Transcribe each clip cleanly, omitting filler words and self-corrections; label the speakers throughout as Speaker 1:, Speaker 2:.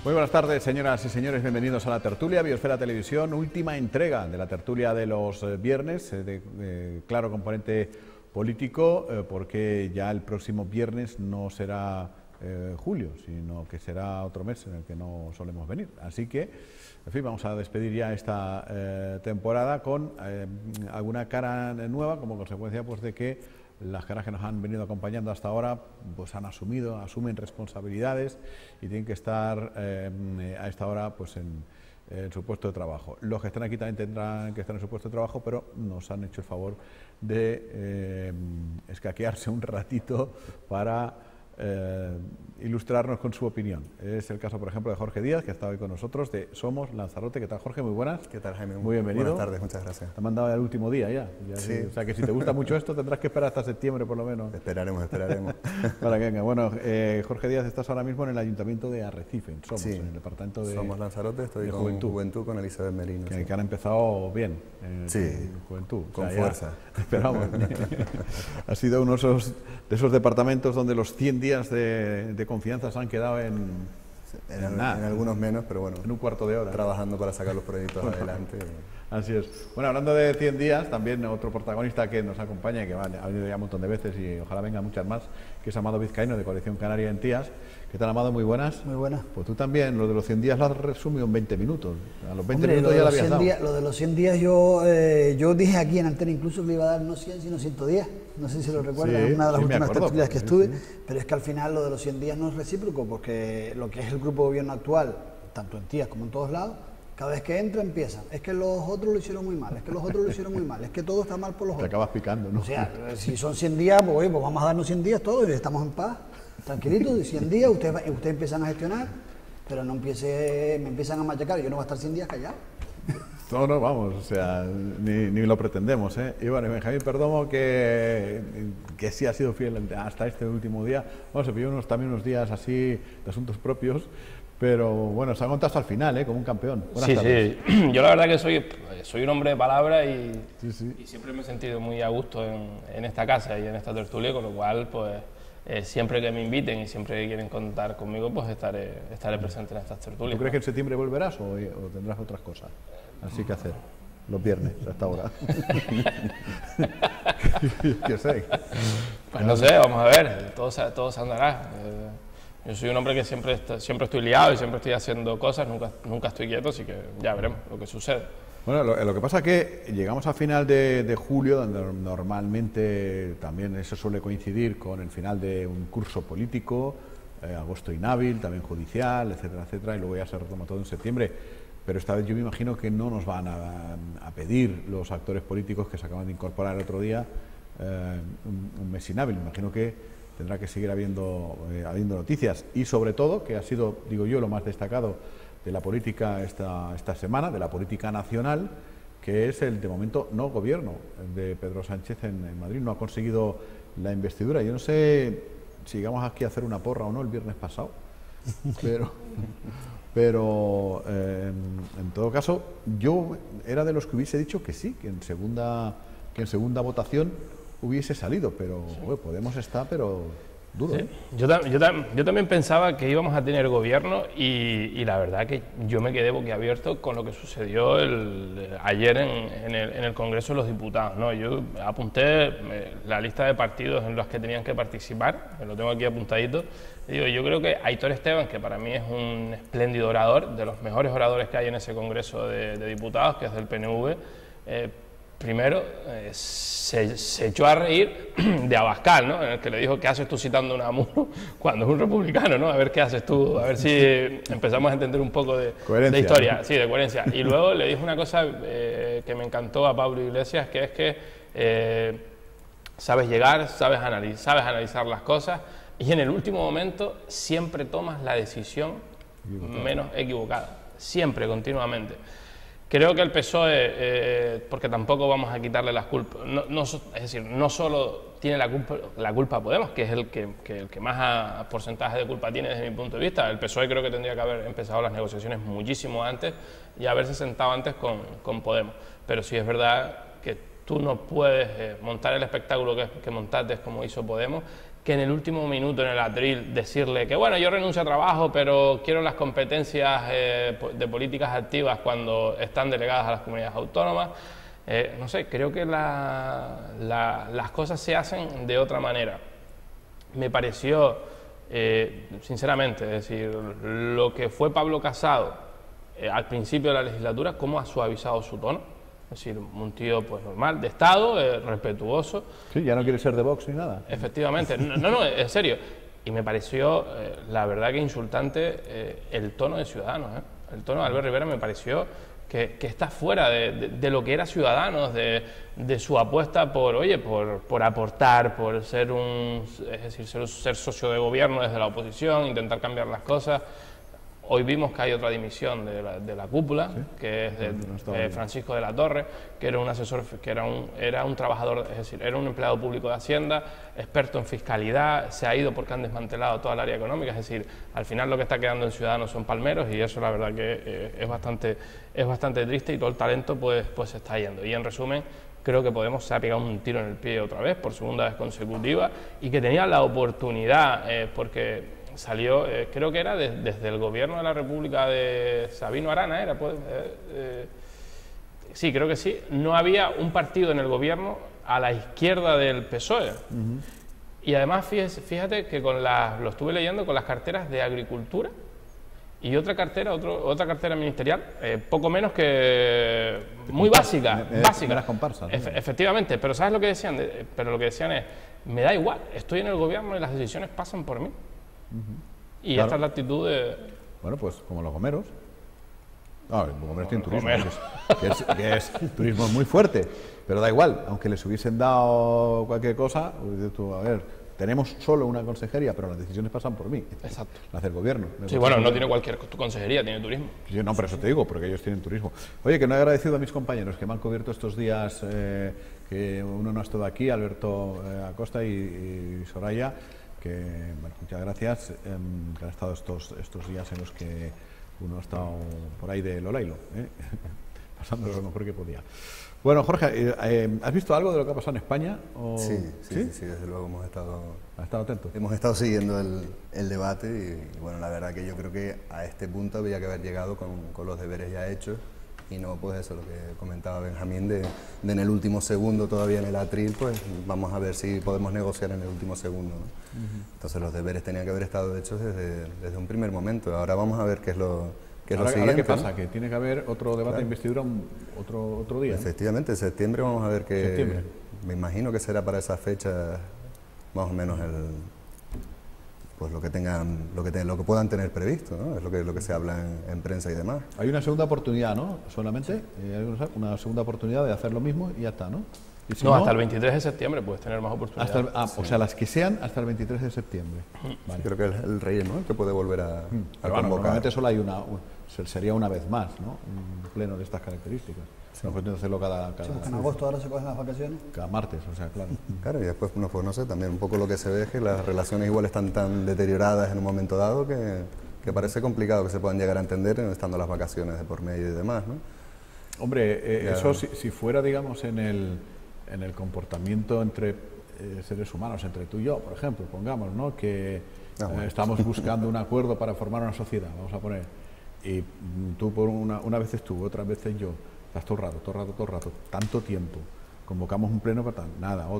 Speaker 1: Muy buenas tardes, señoras y señores, bienvenidos a la tertulia Biosfera Televisión, última entrega de la tertulia de los viernes, de claro componente político, porque ya el próximo viernes no será julio, sino que será otro mes en el que no solemos venir. Así que, en fin, vamos a despedir ya esta temporada con alguna cara nueva, como consecuencia pues de que las caras que nos han venido acompañando hasta ahora pues asumen responsabilidades y tienen que estar a esta hora pues en su puesto de trabajo. Los que están aquí también tendrán que estar en su puesto de trabajo, pero nos han hecho el favor de escaquearse un ratito para ilustrarnos con su opinión. Es el caso, por ejemplo, de Jorge Díaz, que está hoy con nosotros, de Somos Lanzarote. ¿Qué tal, Jorge? Muy buenas.
Speaker 2: ¿Qué tal, Jaime?
Speaker 1: Muy bienvenido.
Speaker 2: Buenas tardes, muchas gracias.
Speaker 1: Te han mandado el último día ya.
Speaker 2: Sí.
Speaker 1: O sea que si te gusta mucho esto, tendrás que esperar hasta septiembre, por lo menos.
Speaker 2: Esperaremos.
Speaker 1: Para que venga. Bueno, Jorge Díaz, estás ahora mismo en el Ayuntamiento de Arrecife, en Somos,
Speaker 2: sí.
Speaker 1: En el departamento de
Speaker 2: Somos Lanzarote, estoy con Juventud con Elizabeth Merino.
Speaker 1: Que han empezado bien.
Speaker 2: Sí,
Speaker 1: Juventud.
Speaker 2: con fuerza.
Speaker 1: Esperamos. Ha sido uno de esos departamentos donde los 100 días de confianza se han quedado en
Speaker 2: algunos menos, pero bueno.
Speaker 1: En un cuarto de hora.
Speaker 2: Trabajando para sacar los proyectos adelante.
Speaker 1: Así es. Bueno, hablando de 100 días, también otro protagonista que nos acompaña, que ha venido ya un montón de veces y ojalá vengan muchas más, que es Amado Vizcaíno, de Colección Canaria en Tías. ¿Qué tal, Amado? Muy buenas.
Speaker 3: Muy buenas.
Speaker 1: Pues tú también, lo de los 100 días lo has resumido en 20 minutos. A los 20 minutos ya lo habías dado.
Speaker 3: Lo de los 100 días yo dije aquí en Antena incluso que le iba a dar no 100 sino 110. No sé si lo recuerdan,
Speaker 1: sí,
Speaker 3: una de las últimas tertulias que estuve.
Speaker 1: Sí.
Speaker 3: Pero es que al final lo de los 100 días no es recíproco, porque lo que es el grupo de gobierno actual, tanto en Tías como en todos lados, cada vez que entra empiezan. Es que los otros lo hicieron muy mal, es que los otros lo hicieron muy mal, es que todo está mal por los otros.
Speaker 1: Te acabas picando, ¿no?
Speaker 3: O sea, si son 100 días, pues, oye, pues vamos a darnos 100 días todos y estamos en paz. Tranquilitos, de 100 días, ustedes empiezan a gestionar, pero me empiezan a machacar, yo no voy a estar 100 días callado.
Speaker 1: No, vamos, o sea, ni lo pretendemos, ¿eh? Y bueno, Benjamín Perdomo, que sí ha sido fiel hasta este último día. Bueno, se pilló también unos días así de asuntos propios, pero bueno, se ha contado hasta el final, ¿eh? Como un campeón. Buenas tardes.
Speaker 4: Sí, yo la verdad que soy un hombre de palabra y siempre me he sentido muy a gusto en esta casa y en esta tertulia, con lo cual, pues, siempre que me inviten y siempre que quieren contar conmigo, pues estaré presente en estas tertulias.
Speaker 1: ¿Tú crees que en septiembre volverás o tendrás otras cosas así que hacer? Los viernes, hasta ahora. ¿Qué sé?
Speaker 4: Pues no sé, vamos a ver, todo se andará. Yo soy un hombre que siempre estoy liado y siempre estoy haciendo cosas, nunca estoy quieto, así que ya veremos lo que sucede.
Speaker 1: Bueno, lo que pasa es que llegamos a final de julio, donde normalmente también eso suele coincidir con el final de un curso político, agosto inhábil, también judicial, etcétera, etcétera, y luego ya se retoma todo en septiembre. Pero esta vez yo me imagino que no nos van a pedir los actores políticos que se acaban de incorporar el otro día un mes inhábil. Me imagino que tendrá que seguir habiendo noticias y sobre todo, que ha sido, digo yo, lo más destacado de la política esta semana, de la política nacional, que es el, de momento, no gobierno de Pedro Sánchez en Madrid. No ha conseguido la investidura. Yo no sé si llegamos aquí a hacer una porra o no el viernes pasado, pero en todo caso, yo era de los que hubiese dicho que sí, que en segunda votación hubiese salido, pero Podemos está, pero duro.
Speaker 4: Sí. Yo también pensaba que íbamos a tener gobierno y la verdad que yo me quedé boquiabierto con lo que sucedió ayer en el Congreso de los Diputados, ¿no? Yo apunté la lista de partidos en los que tenían que participar, me lo tengo aquí apuntadito. Yo creo que Aitor Esteban, que para mí es un espléndido orador, de los mejores oradores que hay en ese Congreso de Diputados, que es del PNV, primero se echó a reír de Abascal, ¿no? En el que le dijo: ¿qué haces tú citando a Unamuno cuando es un republicano, ¿no? A ver qué haces tú, a ver si empezamos a entender un poco de historia, sí, de coherencia. Y luego le dijo una cosa que me encantó a Pablo Iglesias, que es que sabes llegar, sabes analizar las cosas y en el último momento siempre tomas la decisión menos equivocada, siempre, continuamente. Creo que el PSOE, porque tampoco vamos a quitarle las culpas, es decir, no solo tiene la culpa a Podemos, que es el que más porcentaje de culpa tiene desde mi punto de vista. El PSOE creo que tendría que haber empezado las negociaciones muchísimo antes y haberse sentado antes con Podemos. Pero sí es verdad que tú no puedes montar el espectáculo que montaste como hizo Podemos, que en el último minuto en el atril decirle que bueno, yo renuncio a trabajo, pero quiero las competencias de políticas activas cuando están delegadas a las comunidades autónomas. No sé, creo que las cosas se hacen de otra manera. Me pareció, sinceramente, es decir, lo que fue Pablo Casado al principio de la legislatura, cómo ha suavizado su tono. Es decir, un tío pues normal, de Estado, respetuoso.
Speaker 1: Sí, ya no quiere ser de Vox ni nada.
Speaker 4: Efectivamente, no, en serio. Y me pareció, la verdad que insultante el tono de Ciudadanos. El tono de Albert Rivera me pareció que está fuera de lo que era Ciudadanos, de su apuesta por, oye, por aportar, por ser ser socio de gobierno desde la oposición, intentar cambiar las cosas. Hoy vimos que hay otra dimisión de la cúpula, ¿sí? Que es de Francisco de la Torre, que era un asesor, que era un trabajador, es decir, era un empleado público de Hacienda, experto en fiscalidad, se ha ido porque han desmantelado toda el área económica, es decir, al final lo que está quedando en Ciudadanos son palmeros y eso la verdad que es bastante triste y todo el talento pues se está yendo. Y en resumen, creo que Podemos se ha pegado un tiro en el pie otra vez, por segunda vez consecutiva, y que tenía la oportunidad, porque salió, creo que era desde el gobierno de la República de Sabino Arana, ¿era? Sí, creo que sí. No había un partido en el gobierno a la izquierda del PSOE. Y además, fíjate que lo estuve leyendo con las carteras de Agricultura y otra cartera ministerial, poco menos que muy básica.
Speaker 1: básica. Las comparsas, ¿no?
Speaker 4: Efectivamente, pero ¿sabes lo que decían? Pero lo que decían es, me da igual, estoy en el gobierno y las decisiones pasan por mí. Y claro, esta es la actitud de...
Speaker 1: Bueno, pues como los gomeros. No, los gomeros tienen turismo, que es turismo muy fuerte, pero da igual, aunque les hubiesen dado cualquier cosa, tú, a ver, tenemos solo una consejería, pero las decisiones pasan por mí.
Speaker 4: Exacto.
Speaker 1: Las del gobierno.
Speaker 4: Sí, bueno, no tiene cualquier consejería, tiene turismo.
Speaker 1: Sí, no, por eso te digo, porque ellos tienen turismo. Oye, que no he agradecido a mis compañeros que me han cubierto estos días, que uno no ha estado aquí, Alberto Acosta y Soraya, que, bueno, muchas gracias, que han estado estos días en los que uno ha estado por ahí de Lolailo, pasando lo mejor que podía. Bueno, Jorge, ¿has visto algo de lo que ha pasado en España? ¿O...
Speaker 2: Sí, desde luego hemos estado...
Speaker 1: ¿Has estado atento?
Speaker 2: Hemos estado siguiendo el debate y, bueno, la verdad que yo creo que a este punto había que haber llegado con los deberes ya hechos y no, pues eso, lo que comentaba Benjamín, de en el último segundo todavía en el atril, pues vamos a ver si podemos negociar en el último segundo, ¿no? Entonces los deberes tenían que haber estado hechos desde un primer momento. Ahora vamos a ver qué es lo siguiente.
Speaker 1: ¿Ahora qué pasa? ¿No? ¿Que tiene que haber otro debate de investidura otro día?
Speaker 2: Efectivamente, en septiembre vamos a ver que... Me imagino que será para esa fecha más o menos pues lo que puedan tener previsto, ¿no? Es lo que se habla en prensa y demás.
Speaker 1: Hay una segunda oportunidad, ¿no? Solamente hay una segunda oportunidad de hacer lo mismo y ya está, ¿no?
Speaker 4: Si no, hasta el 23 de septiembre puedes tener más oportunidades.
Speaker 1: O sea, las que sean hasta el 23 de septiembre.
Speaker 2: Vale. Creo que es el rey, ¿no?, el que puede volver a convocar.
Speaker 1: Normalmente solo hay sería una vez más, ¿no? Un pleno de estas características. No pueden hacerlo cada
Speaker 3: sí, porque en agosto ahora se cogen las vacaciones.
Speaker 1: Cada martes, o sea, claro.
Speaker 2: Claro, y después, pues no sé, también un poco lo que se ve es que las relaciones igual están tan deterioradas en un momento dado que parece complicado que se puedan llegar a entender estando las vacaciones de por medio y demás, ¿no?
Speaker 1: Hombre, eso si fuera, digamos, en el comportamiento entre seres humanos, entre tú y yo, por ejemplo, pongamos, ¿no?, que estamos buscando un acuerdo para formar una sociedad, vamos a poner, y tú por una vez tú, otras veces yo, estás todo el rato, tanto tiempo, convocamos un pleno para nada.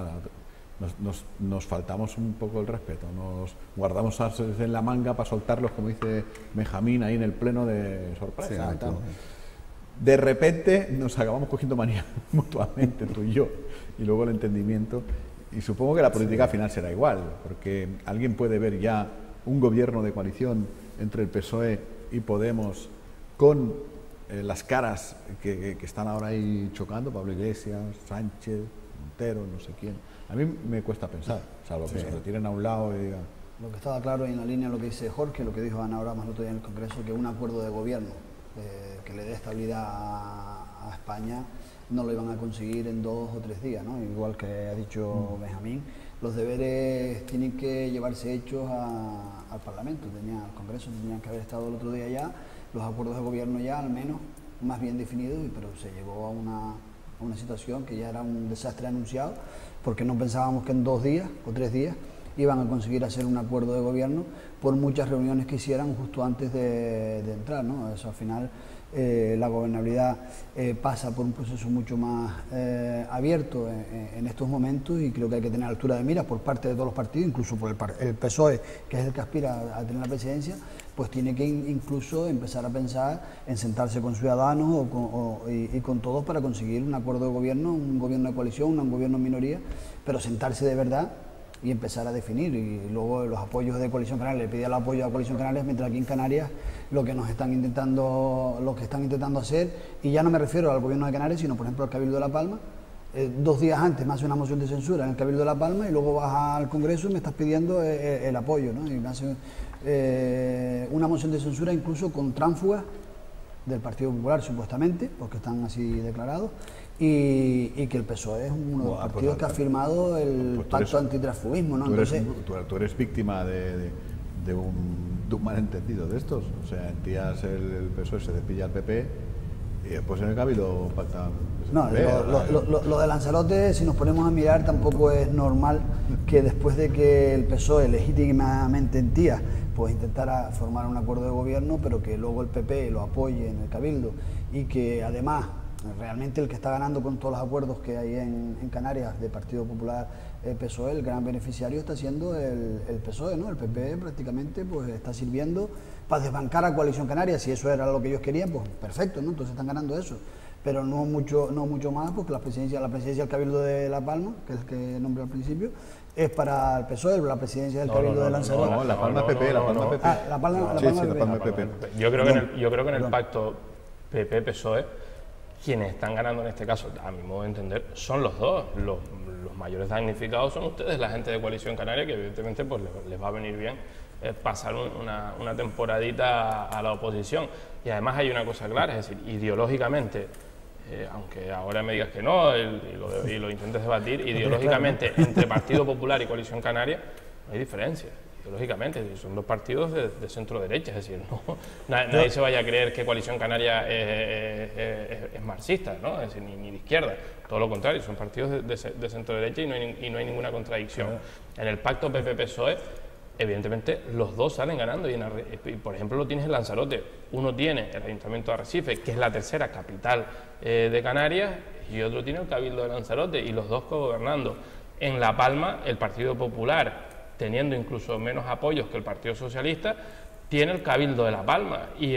Speaker 1: Nos faltamos un poco el respeto, nos guardamos en la manga para soltarlos, como dice Benjamín, ahí en el pleno de sorpresa. Sí, de repente nos acabamos cogiendo manía mutuamente, tú y yo, y luego el entendimiento, y supongo que la política final será igual, porque alguien puede ver ya un gobierno de coalición entre el PSOE y Podemos con las caras que están ahora ahí chocando, Pablo Iglesias, Sánchez, Montero, no sé quién. A mí me cuesta pensar, salvo que se retiren a un lado y digan...
Speaker 3: Lo que estaba claro en la línea lo que dice Jorge, lo que dijo Ana Oramas el otro día en el Congreso, que un acuerdo de gobierno que le dé estabilidad a España no lo iban a conseguir en 2 o 3 días, ¿no? Igual que ha dicho Benjamín, los deberes tienen que llevarse hechos al Parlamento, al Congreso, tenían que haber estado el otro día ya, los acuerdos de gobierno ya al menos más bien definidos, pero se llegó a una situación que ya era un desastre anunciado, porque no pensábamos que en 2 días o 3 días iban a conseguir hacer un acuerdo de gobierno por muchas reuniones que hicieran justo antes de entrar, ¿no? Eso al final, la gobernabilidad pasa por un proceso mucho más abierto en estos momentos, y creo que hay que tener altura de miras por parte de todos los partidos, incluso por el PSOE, que es el que aspira a tener la presidencia, pues tiene que incluso empezar a pensar en sentarse con ciudadanos y con todos para conseguir un acuerdo de gobierno, un gobierno de coalición, un gobierno en minoría, pero sentarse de verdad y empezar a definir. Y luego los apoyos de Coalición Canaria, le pedía el apoyo a Coalición Canaria, mientras aquí en Canarias lo que están intentando hacer, y ya no me refiero al gobierno de Canarias, sino por ejemplo al Cabildo de La Palma. 2 días antes me hace una moción de censura en el Cabildo de La Palma, y luego vas al Congreso y me estás pidiendo el apoyo, ¿no? Y me hace una moción de censura incluso con tránsfugas del Partido Popular, supuestamente, porque están así declarados, y que el PSOE es uno de los partidos que ha firmado el pacto antitransfugismo, ¿no?
Speaker 1: Tú eres víctima de un malentendido de estos. O sea, en Tías el PSOE se despilla al PP y después en el Cabildo pactan.
Speaker 3: No, lo de Lanzarote, si nos ponemos a mirar, tampoco es normal que después de que el PSOE legítimamente en Tías pues intentara formar un acuerdo de gobierno, pero que luego el PP lo apoye en el Cabildo, y que además realmente el que está ganando con todos los acuerdos que hay en Canarias de Partido Popular, PSOE, el gran beneficiario está siendo el PSOE, ¿no? El PP prácticamente pues está sirviendo para desbancar a Coalición Canaria. Si eso era lo que ellos querían, pues perfecto, ¿no? Entonces están ganando eso, pero no mucho más, porque la presidencia del Cabildo de La Palma, que es el que nombré al principio, es para el PSOE, la presidencia del Cabildo de Lanzarote.
Speaker 1: No, La Palma PP, La Palma PP.
Speaker 3: Ah, La Palma PP.
Speaker 4: Yo creo que en el pacto PP-PSOE, quienes están ganando en este caso, a mi modo de entender, son los dos. Los mayores damnificados son ustedes, la gente de Coalición Canaria, que evidentemente pues les va a venir bien pasar una temporadita a la oposición. Y además hay una cosa clara, es decir, ideológicamente, aunque ahora me digas que no y lo intentes debatir, ideológicamente entre Partido Popular y Coalición Canaria no hay diferencia. Ideológicamente, son 2 partidos de centro-derecha, es decir, nadie se vaya a creer que Coalición Canaria es marxista, ¿no? Es decir, ni de izquierda, todo lo contrario, son partidos de centro-derecha y no hay ninguna contradicción. En el pacto PP-PSOE, evidentemente, los dos salen ganando, y por ejemplo lo tienes en Lanzarote. Uno tiene el Ayuntamiento de Arrecife, que es la tercera capital de Canarias, y otro tiene el Cabildo de Lanzarote, y los dos co-gobernando. En La Palma, el Partido Popular, teniendo incluso menos apoyos que el Partido Socialista, tiene el Cabildo de La Palma, y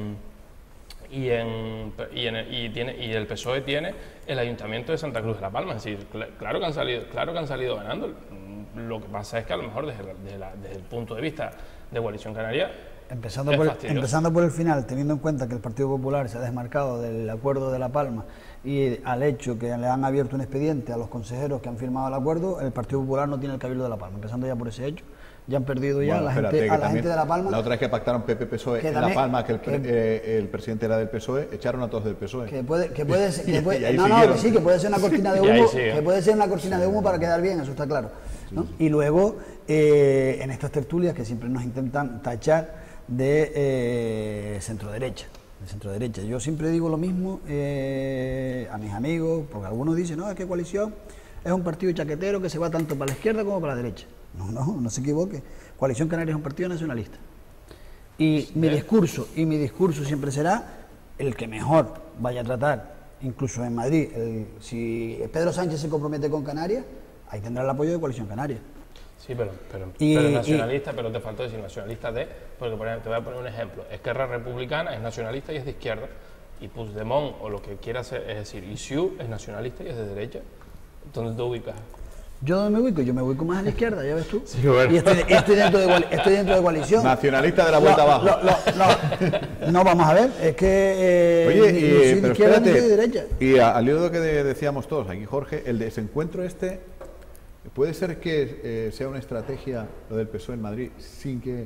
Speaker 4: el PSOE tiene el Ayuntamiento de Santa Cruz de La Palma. Es decir, claro que han salido ganando. Lo que pasa es que a lo mejor desde el punto de vista de Coalición Canaria, empezando
Speaker 3: por el final, teniendo en cuenta que el Partido Popular se ha desmarcado del acuerdo de La Palma y al hecho que le han abierto un expediente a los consejeros que han firmado el acuerdo, el Partido Popular no tiene el Cabildo de La Palma. Empezando ya por ese hecho, ya han perdido ya la gente de La Palma.
Speaker 1: La otra es que pactaron PP-PSOE en La Palma, que el presidente era del PSOE, echaron a todos del PSOE.
Speaker 3: Que puede ser una cortina de humo, que puede ser una cortina de humo para quedar bien, eso está claro, ¿no? Sí. Y luego, en estas tertulias que siempre nos intentan tachar de centro-derecha. Yo siempre digo lo mismo a mis amigos, porque algunos dicen, no, es que Coalición es un partido chaquetero que se va tanto para la izquierda como para la derecha. No se equivoque. Coalición Canaria es un partido nacionalista. Y mi discurso siempre será el que mejor vaya a tratar, incluso en Madrid. Si Pedro Sánchez se compromete con Canarias, ahí tendrá el apoyo de Coalición Canaria.
Speaker 4: Sí, pero nacionalista, pero te faltó decir nacionalista porque te voy a poner un ejemplo. Esquerra Republicana es nacionalista y es de izquierda, y Puigdemont o lo que quiera hacer, es decir, Iciú es nacionalista y es de derecha. ¿Dónde te ubicas?
Speaker 3: Yo me ubico más a la izquierda, ya ves tú.
Speaker 4: Sí, bueno.
Speaker 3: Y estoy dentro de Coalición.
Speaker 1: Nacionalista de la vuelta abajo.
Speaker 3: No, vamos a ver, es que
Speaker 1: oye,
Speaker 3: ni soy de izquierda ni soy de derecha.
Speaker 1: Y al hilo de lo que decíamos todos aquí, Jorge, el desencuentro puede ser que sea una estrategia lo del PSOE en Madrid sin que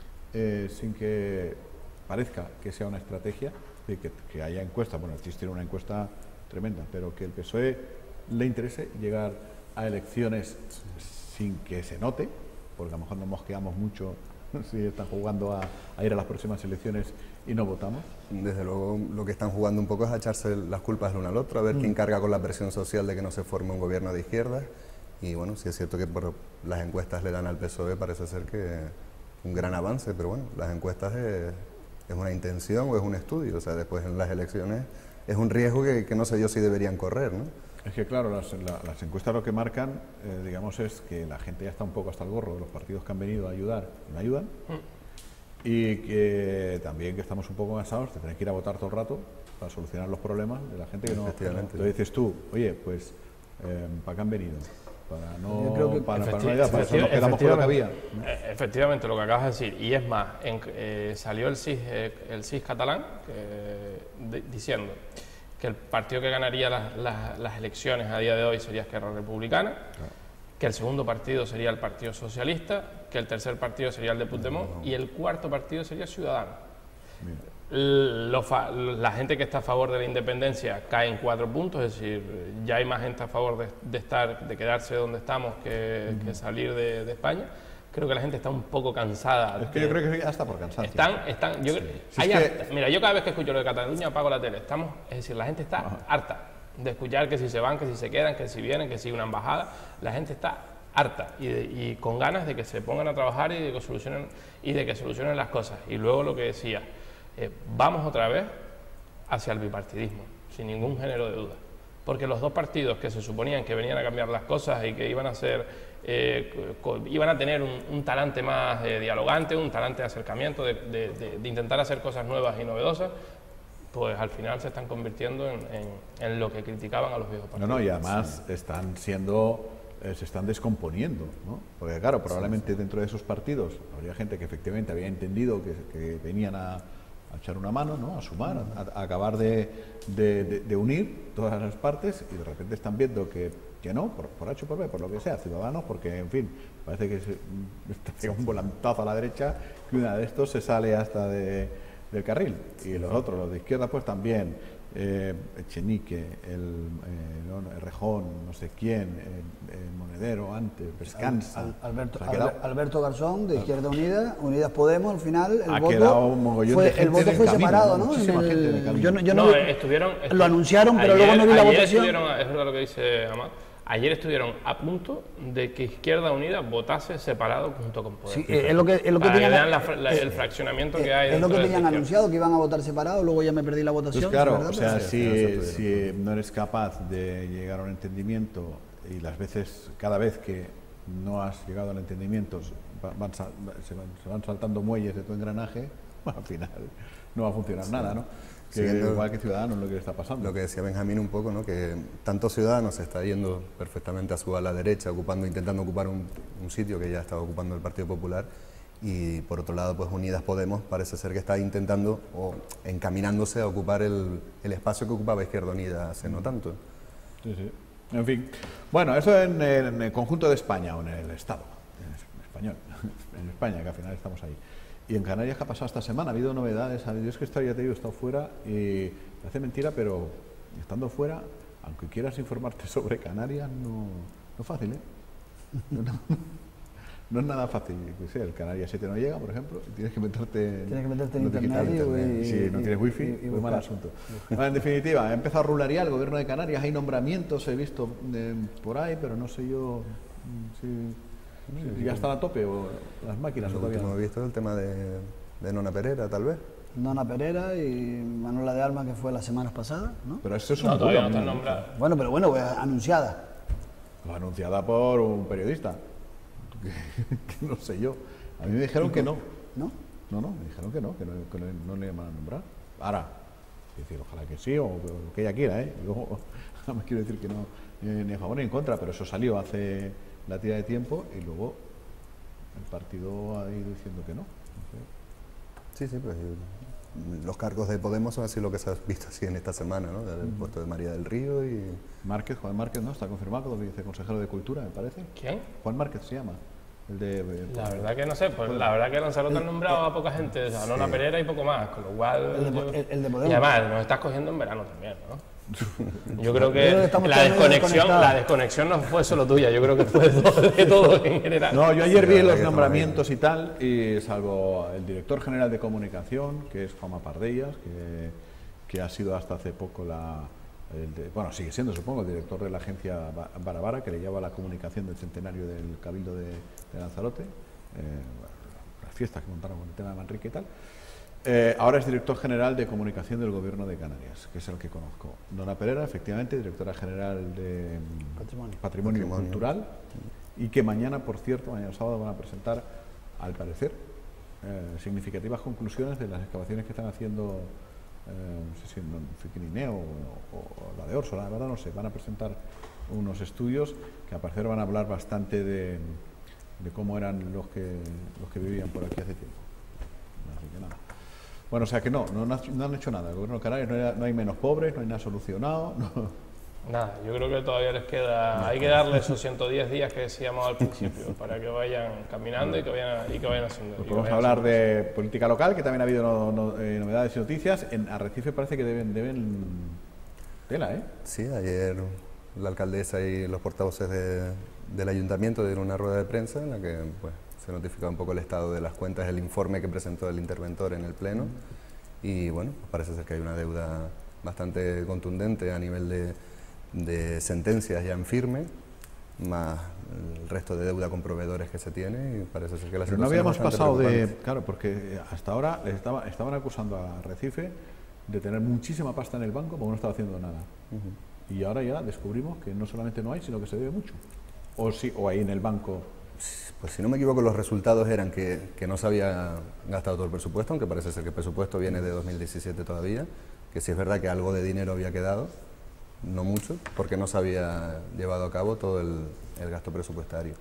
Speaker 1: parezca que sea una estrategia de que haya encuestas. Bueno, existiera una encuesta tremenda, pero que el PSOE le interese llegar a elecciones sin que se note, porque a lo mejor nos mosqueamos mucho si están jugando a ir a las próximas elecciones y no votamos.
Speaker 2: Desde luego lo que están jugando un poco es a echarse las culpas el uno al otro, a ver quién carga con la presión social de que no se forme un gobierno de izquierda, Y bueno, sí es cierto que por las encuestas le dan al PSOE, parece ser que un gran avance, pero bueno, las encuestas es una intención o es un estudio, o sea, después en las elecciones es un riesgo que no sé yo si deberían correr, ¿no?
Speaker 1: Es que claro, las encuestas lo que marcan, digamos, es que la gente ya está un poco hasta el gorro de los partidos que han venido a ayudar y no ayudan, y que también que estamos un poco cansados de tener que ir a votar todo el rato para solucionar los problemas de la gente que no... Entonces dices tú, oye, pues, ¿para qué han venido? Para no,
Speaker 3: Yo creo que
Speaker 1: para no ayudar, para eso nos quedamos con lo que había.
Speaker 4: Efectivamente, lo que acabas de decir. Y es más, salió el CIS catalán diciendo que el partido que ganaría las elecciones a día de hoy sería Esquerra Republicana, que el segundo partido sería el Partido Socialista, que el tercer partido sería el de Puigdemont y el cuarto partido sería Ciudadanos. La gente que está a favor de la independencia cae en 4 puntos, es decir, ya hay más gente a favor de quedarse donde estamos que salir de España. Creo que la gente está un poco cansada.
Speaker 1: Es que yo creo que ya está por cansancio.
Speaker 4: Mira, yo cada vez que escucho lo de Cataluña apago la tele. Es decir, la gente está harta de escuchar que si se van, que si se quedan, que si vienen, que si una embajada. La gente está harta y con ganas de que se pongan a trabajar y de que solucionen las cosas. Y luego lo que decía, vamos otra vez hacia el bipartidismo, sin ningún género de duda. Porque los dos partidos que se suponían que venían a cambiar las cosas y que iban a tener un talante más dialogante, un talante de acercamiento, de intentar hacer cosas nuevas y novedosas, pues al final se están convirtiendo en lo que criticaban a los viejos partidos.
Speaker 1: No, y además se están descomponiendo, ¿no? Porque claro, probablemente dentro de esos partidos habría gente que efectivamente había entendido que venían a echar una mano, ¿no? A sumar, a acabar de unir todas las partes, y de repente están viendo que no, por H o por B, por lo que sea, Ciudadanos, porque en fin, parece que está pegado un volantazo a la derecha, que una de estos se sale hasta del carril, y los otros, los de izquierda, pues también, Echenique, el Rejón, no sé quién, el Monedero antes, Pescanza.
Speaker 3: Alberto Garzón, de Izquierda Unida, Unidas Podemos, al final el
Speaker 1: voto
Speaker 3: fue separado, ¿no? Lo anunciaron, pero luego no vi la votación.
Speaker 4: Es verdad lo que dice Amado. Ayer estuvieron a punto de que Izquierda Unida votase separado junto con Podemos.
Speaker 3: Sí, es lo que
Speaker 4: el fraccionamiento que hay.
Speaker 3: Es lo que tenían anunciado, que iban a votar separados, luego ya me perdí la votación.
Speaker 1: Pues claro, o sea, si no eres capaz de llegar a un entendimiento, y cada vez que no has llegado al entendimiento se van saltando muelles de tu engranaje, bueno, al final no va a funcionar nada, ¿no? Igual que Ciudadanos, lo que está pasando.
Speaker 2: Lo que decía Benjamín un poco, ¿no? Que tanto Ciudadanos se está yendo perfectamente a su ala derecha, intentando ocupar un sitio que ya estaba ocupando el Partido Popular, y por otro lado, pues Unidas Podemos parece ser que está intentando o encaminándose a ocupar el espacio que ocupaba Izquierda Unida hace no tanto.
Speaker 1: Sí, sí. En fin. Bueno, eso en el conjunto de España, o en el Estado, en español, en España, que al final estamos ahí. Y en Canarias, ¿qué ha pasado esta semana? Ha habido novedades. Yo es que ya te digo, he estado fuera y parece mentira, pero estando fuera, aunque quieras informarte sobre Canarias, no es fácil, ¿eh? No es nada fácil. El Canarias 7 no llega, por ejemplo, y tienes que meterte
Speaker 3: en internet.
Speaker 1: Si no tienes wifi, muy mal asunto. Bueno, en definitiva, ha empezado a rular ya el gobierno de Canarias. Hay nombramientos, he visto por ahí, pero no sé yo si ya están a tope o las máquinas todavía.
Speaker 2: Lo último he visto el tema de Nona Perera, tal vez.
Speaker 3: Nona Perera y Manuela de Alma, que fue las semanas pasadas, ¿no?
Speaker 1: Pero eso es
Speaker 4: todavía no está nombrado.
Speaker 3: Bueno, anunciada.
Speaker 1: Anunciada por un periodista. Que no sé yo. A mí me dijeron que no.
Speaker 3: ¿No?
Speaker 1: No, me dijeron que no le iban a nombrar. Ahora, es decir, ojalá que sí, o que ella quiera, ¿eh? Luego, no me quiero decir que no, ni a favor ni en contra, pero eso salió hace la tira de tiempo y luego el partido ha ido diciendo que no.
Speaker 2: Sí, pues los cargos de Podemos son así lo que se ha visto así en esta semana, ¿no? El puesto de María del Río y...
Speaker 1: Juan Márquez, ¿no? Está confirmado como viceconsejero de Cultura, me parece.
Speaker 4: ¿Quién?
Speaker 1: Juan Márquez se llama.
Speaker 4: La verdad que no sé, pues la verdad que en Lanzarote han nombrado a poca gente, o sea, Nona Perera y poco más, con lo cual...
Speaker 3: El de Podemos.
Speaker 4: Y además, nos estás cogiendo en verano también, ¿no? Yo creo que la desconexión no fue solo tuya, yo creo que fue de todo en general.
Speaker 1: No, yo ayer vi los nombramientos y tal, y salvo el director general de comunicación, que es Juanma Pardellas, que ha sido hasta hace poco bueno, sigue siendo, supongo, el director de la agencia Barabara, que le lleva la comunicación del centenario del Cabildo de Lanzarote, las fiestas que montaron con el tema de Manrique y tal. Ahora es director general de comunicación del Gobierno de Canarias, que es el que conozco. Dona Pereira, efectivamente, directora general de Patrimonio Cultural, y que mañana, por cierto, mañana sábado van a presentar, al parecer, significativas conclusiones de las excavaciones que están haciendo, no sé si en Fiquinineo o la de Orso, la verdad no sé, van a presentar unos estudios que al parecer van a hablar bastante de cómo eran los que vivían por aquí hace tiempo. Así que nada. Bueno, o sea que no han hecho nada. El Gobierno de Canarias no hay menos pobres, no hay nada solucionado. No.
Speaker 4: Nada, yo creo que todavía les queda, hay que darle esos 110 días que decíamos al principio, para que vayan caminando y que vayan haciendo.
Speaker 1: Pues podemos hablar de política local, que también ha habido novedades y noticias. En Arrecife parece que deben tela, ¿eh?
Speaker 2: Sí, ayer la alcaldesa y los portavoces del ayuntamiento dieron una rueda de prensa en la que pues, se notificaba un poco el estado de las cuentas, el informe que presentó el interventor en el Pleno, y bueno, parece ser que hay una deuda bastante contundente a nivel de sentencias ya en firme, más el resto de deuda con proveedores que se tiene, y parece ser que la
Speaker 1: situación. Pero no habíamos pasado claro, porque hasta ahora estaban acusando a Arrecife de tener muchísima pasta en el banco porque no estaba haciendo nada. Y ahora ya descubrimos que no solamente no hay, sino que se debe mucho. O hay en el banco.
Speaker 2: Pues si no me equivoco, los resultados eran que no se había gastado todo el presupuesto, aunque parece ser que el presupuesto viene de 2017 todavía, que sí es verdad que algo de dinero había quedado, no mucho, porque no se había llevado a cabo todo el gasto presupuestario.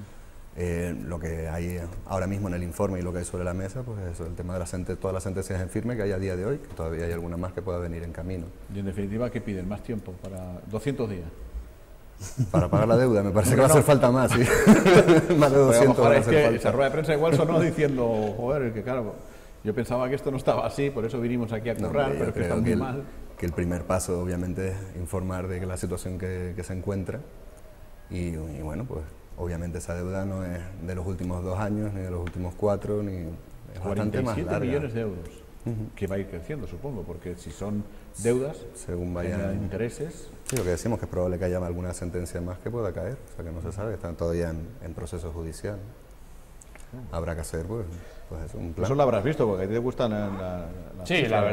Speaker 2: Lo que hay ahora mismo en el informe y lo que hay sobre la mesa, pues eso, el tema de todas las sentencias en firme que hay a día de hoy, que todavía hay alguna más que pueda venir en camino.
Speaker 1: Y en definitiva, ¿qué piden? ¿Más tiempo? ¿Para 200 días?
Speaker 2: Para pagar la deuda, me parece que va a hacer falta más, ¿sí? Más de 200 va a hacer falta.
Speaker 1: Esa rueda de prensa igual sonó diciendo, joder, que claro, yo pensaba que esto no estaba así, por eso vinimos aquí a currar, pero que está muy mal.
Speaker 2: Que el primer paso, obviamente, es informar de la situación que se encuentra, y bueno, pues obviamente esa deuda no es de los últimos 2 años, ni de los últimos 4, ni es bastante más larga.
Speaker 1: 47 millones de euros, que va a ir creciendo, supongo, porque si son deudas,
Speaker 2: según vayan
Speaker 1: intereses.
Speaker 2: Sí, lo que decimos que es probable que haya alguna sentencia más que pueda caer, o sea que no se sabe, están todavía en proceso judicial. Habrá que hacer, pues eso, un plan.
Speaker 1: Eso lo habrás visto, porque a ti te gustan
Speaker 4: sí, la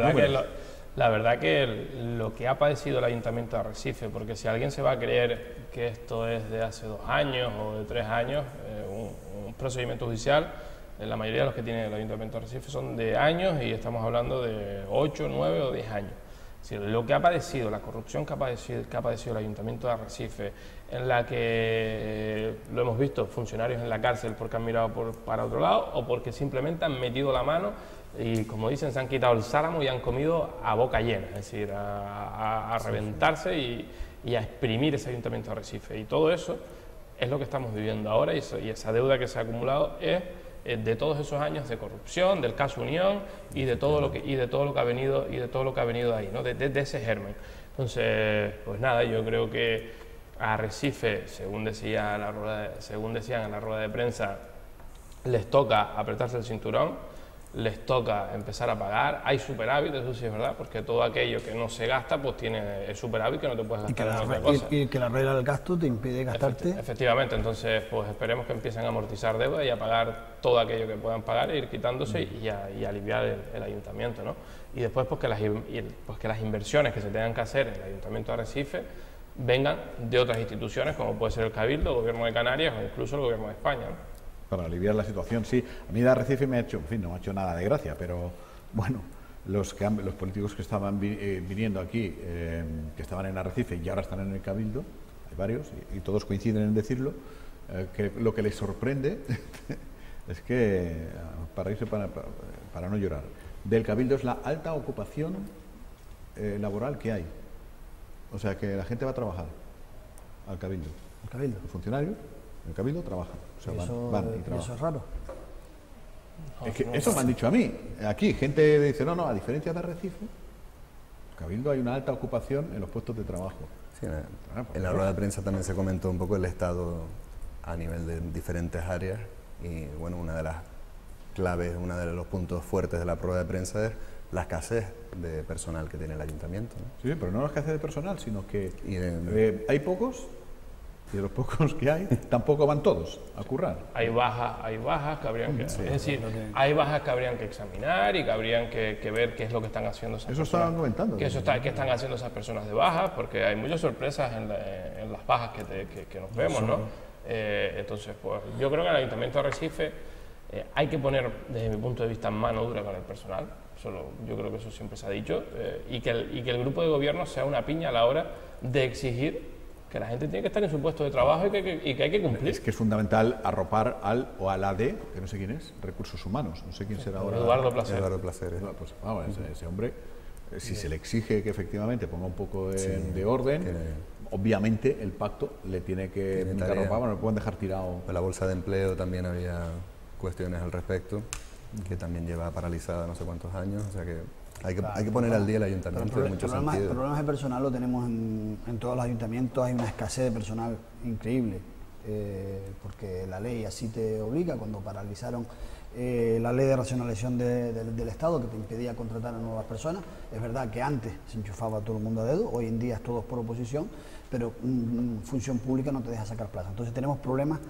Speaker 4: verdad que lo que ha padecido el Ayuntamiento de Arrecife, porque si alguien se va a creer que esto es de hace 2 años o de 3 años, un procedimiento judicial, la mayoría de los que tiene el Ayuntamiento de Arrecife son de años, y estamos hablando de 8, 9 o 10 años. Es decir, lo que ha padecido, la corrupción que ha padecido el Ayuntamiento de Arrecife, en la que lo hemos visto, funcionarios en la cárcel porque han mirado para otro lado o porque simplemente han metido la mano y, como dicen, se han quitado el sálamo y han comido a boca llena, es decir, a reventarse y a exprimir ese Ayuntamiento de Arrecife. Y todo eso es lo que estamos viviendo ahora, y esa deuda que se ha acumulado es de todos esos años de corrupción, del caso Unión y de todo lo que ha venido de ahí, ¿no? de ese germen. Entonces, pues nada, yo creo que a Arrecife, según decían en la rueda de prensa, les toca apretarse el cinturón, les toca empezar a pagar. Hay superávit, eso sí es verdad, porque todo aquello que no se gasta pues tiene el superávit que no te puedes gastar en otra cosa.
Speaker 3: Y que la regla del gasto te impide gastarte.
Speaker 4: Efectivamente, entonces pues esperemos que empiecen a amortizar deuda y a pagar todo aquello que puedan pagar, e ir quitándose y aliviar el ayuntamiento, ¿no? Y después pues que las inversiones que se tengan que hacer en el Ayuntamiento de Arrecife vengan de otras instituciones, como puede ser el Cabildo, el Gobierno de Canarias o incluso el Gobierno de España, ¿no?
Speaker 1: Para aliviar la situación, sí. A mí de Arrecife no me ha hecho nada de gracia, pero bueno, los políticos que estaban viniendo aquí, que estaban en Arrecife y ahora están en el Cabildo, hay varios, y todos coinciden en decirlo, que lo que les sorprende es que, para irse para no llorar, del Cabildo es la alta ocupación laboral que hay. O sea, que la gente va a trabajar al Cabildo.
Speaker 3: ¿El Cabildo?
Speaker 1: Los funcionarios del Cabildo trabajan. O sea, van y trabajan.
Speaker 3: ¿Eso es raro?
Speaker 1: Es que eso me han dicho a mí. Aquí gente dice, no, a diferencia de Arrecife, en Cabildo hay una alta ocupación en los puestos de trabajo.
Speaker 2: Sí, en la rueda de prensa también se comentó un poco el estado a nivel de diferentes áreas, y bueno, una de las claves, uno de los puntos fuertes de la rueda de prensa es la escasez de personal que tiene el ayuntamiento, ¿no?
Speaker 1: Sí, pero no es escasez de personal, sino que
Speaker 2: Y
Speaker 1: hay pocos, y de los pocos que hay, tampoco van todos a currar.
Speaker 4: Hay bajas que habrían que... es decir, hay bajas que habrían que examinar y que habrían que ver qué es lo que están haciendo esas
Speaker 1: Eso
Speaker 4: personas.
Speaker 1: estaban comentando.
Speaker 4: ¿Qué están haciendo esas personas de baja? Porque hay muchas sorpresas en las bajas que nos vemos, ¿no? Entonces, pues yo creo que en el Ayuntamiento de Arrecife hay que poner, desde mi punto de vista, mano dura con el personal. Yo creo que eso siempre se ha dicho. Y que el grupo de gobierno sea una piña a la hora de exigir que la gente tiene que estar en su puesto de trabajo y que hay que cumplir.
Speaker 1: Es que es fundamental arropar al o a la de, que no sé quién es, Recursos Humanos, no sé quién será ahora.
Speaker 4: Eduardo Placer.
Speaker 2: Eduardo Placeres.
Speaker 1: Pues vamos, ese hombre, si se le exige que efectivamente ponga un poco de orden, obviamente el pacto le tiene que arropar, bueno, no lo pueden dejar tirado.
Speaker 2: Pues la bolsa de empleo también había cuestiones al respecto, que también lleva paralizada no sé cuántos años, o sea que hay que poner al día el ayuntamiento en muchos sentidos.
Speaker 3: Problemas de personal lo tenemos en todos los ayuntamientos, hay una escasez de personal increíble, porque la ley así te obliga. Cuando paralizaron la ley de racionalización del Estado, que te impedía contratar a nuevas personas, es verdad que antes se enchufaba todo el mundo a dedo, hoy en día es todo por oposición, pero función pública no te deja sacar plaza. Entonces tenemos problemas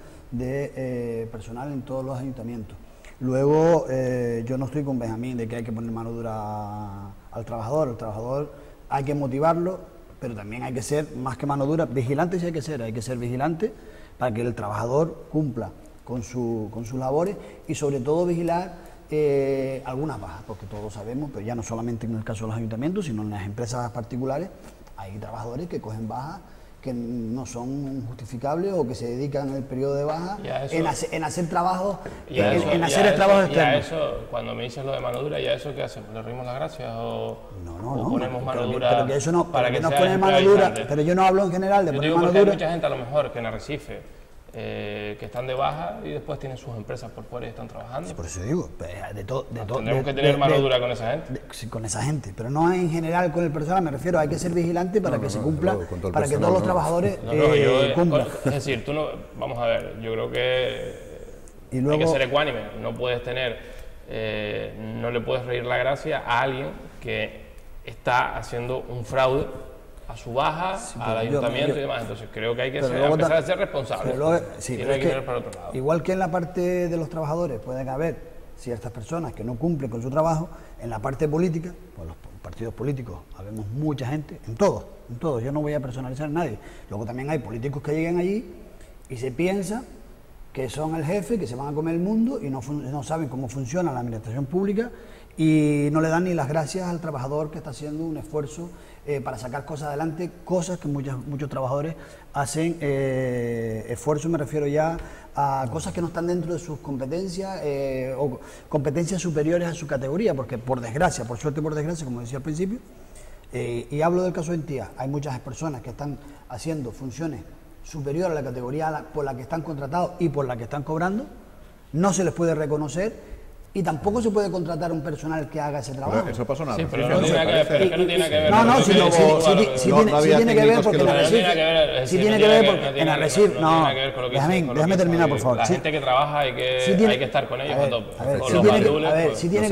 Speaker 3: de personal en todos los ayuntamientos. Luego, yo no estoy con Benjamín de que hay que poner mano dura al trabajador. El trabajador hay que motivarlo, pero también hay que ser, más que mano dura, vigilante. Sí hay que ser vigilante para que el trabajador cumpla con sus labores y sobre todo vigilar algunas bajas, porque todos sabemos, pero ya no solamente en el caso de los ayuntamientos, sino en las empresas particulares, hay trabajadores que cogen bajas que no son justificables o que se dedican en el periodo de baja en hacer trabajos, en hacer el trabajo externo.
Speaker 4: Ya eso, cuando me dices lo de mano dura, ¿ya eso qué hacemos? ¿Le rimos las gracias o
Speaker 3: no,
Speaker 4: ponemos mano dura?
Speaker 3: Pero que eso no,
Speaker 4: para que
Speaker 3: no
Speaker 4: sea
Speaker 3: poner mano dura, pero yo no hablo en general de poner mano dura.
Speaker 4: Hay mucha gente a lo mejor que en Arrecife que están de baja y después tienen sus empresas por fuera y están trabajando.
Speaker 3: Por eso digo,
Speaker 4: tenemos que tener mano dura con esa gente.
Speaker 3: Sí, con esa gente, pero no en general con el personal, me refiero, hay que ser vigilante para que se cumpla, para que todos los trabajadores cumplan.
Speaker 4: Es decir, vamos a ver, yo creo que
Speaker 3: y luego,
Speaker 4: hay que ser ecuánime, no puedes no le puedes reír la gracia a alguien que está haciendo un fraude a su baja, al ayuntamiento y demás. Entonces creo que hay que empezar a ser responsables. Y no hay que mirar para otro lado.
Speaker 3: Igual que en la parte de los trabajadores pueden haber ciertas personas que no cumplen con su trabajo, en la parte política, pues los partidos políticos, habemos mucha gente, en todos, yo no voy a personalizar a nadie. Luego también hay políticos que llegan allí y se piensa que son el jefe, que se van a comer el mundo y no saben cómo funciona la administración pública y no le dan ni las gracias al trabajador que está haciendo un esfuerzo para sacar cosas adelante, cosas que muchos trabajadores hacen esfuerzo, me refiero ya a cosas que no están dentro de sus competencias o competencias superiores a su categoría, porque por desgracia, por suerte por desgracia, como decía al principio, y hablo del caso de Entía, hay muchas personas que están haciendo funciones superiores a la categoría por la que están contratados y por la que están cobrando, no se les puede reconocer. Y tampoco se puede contratar un personal que haga ese trabajo.
Speaker 1: Pero eso pasó nada.
Speaker 4: Sí, pero no tiene que ver.
Speaker 3: Sí tiene que ver porque en Arrecife. Sí tiene que ver porque en Arrecife. No, déjame terminar, por favor.
Speaker 4: La gente que trabaja hay que estar con ellos a tope.
Speaker 3: A ver, sí tiene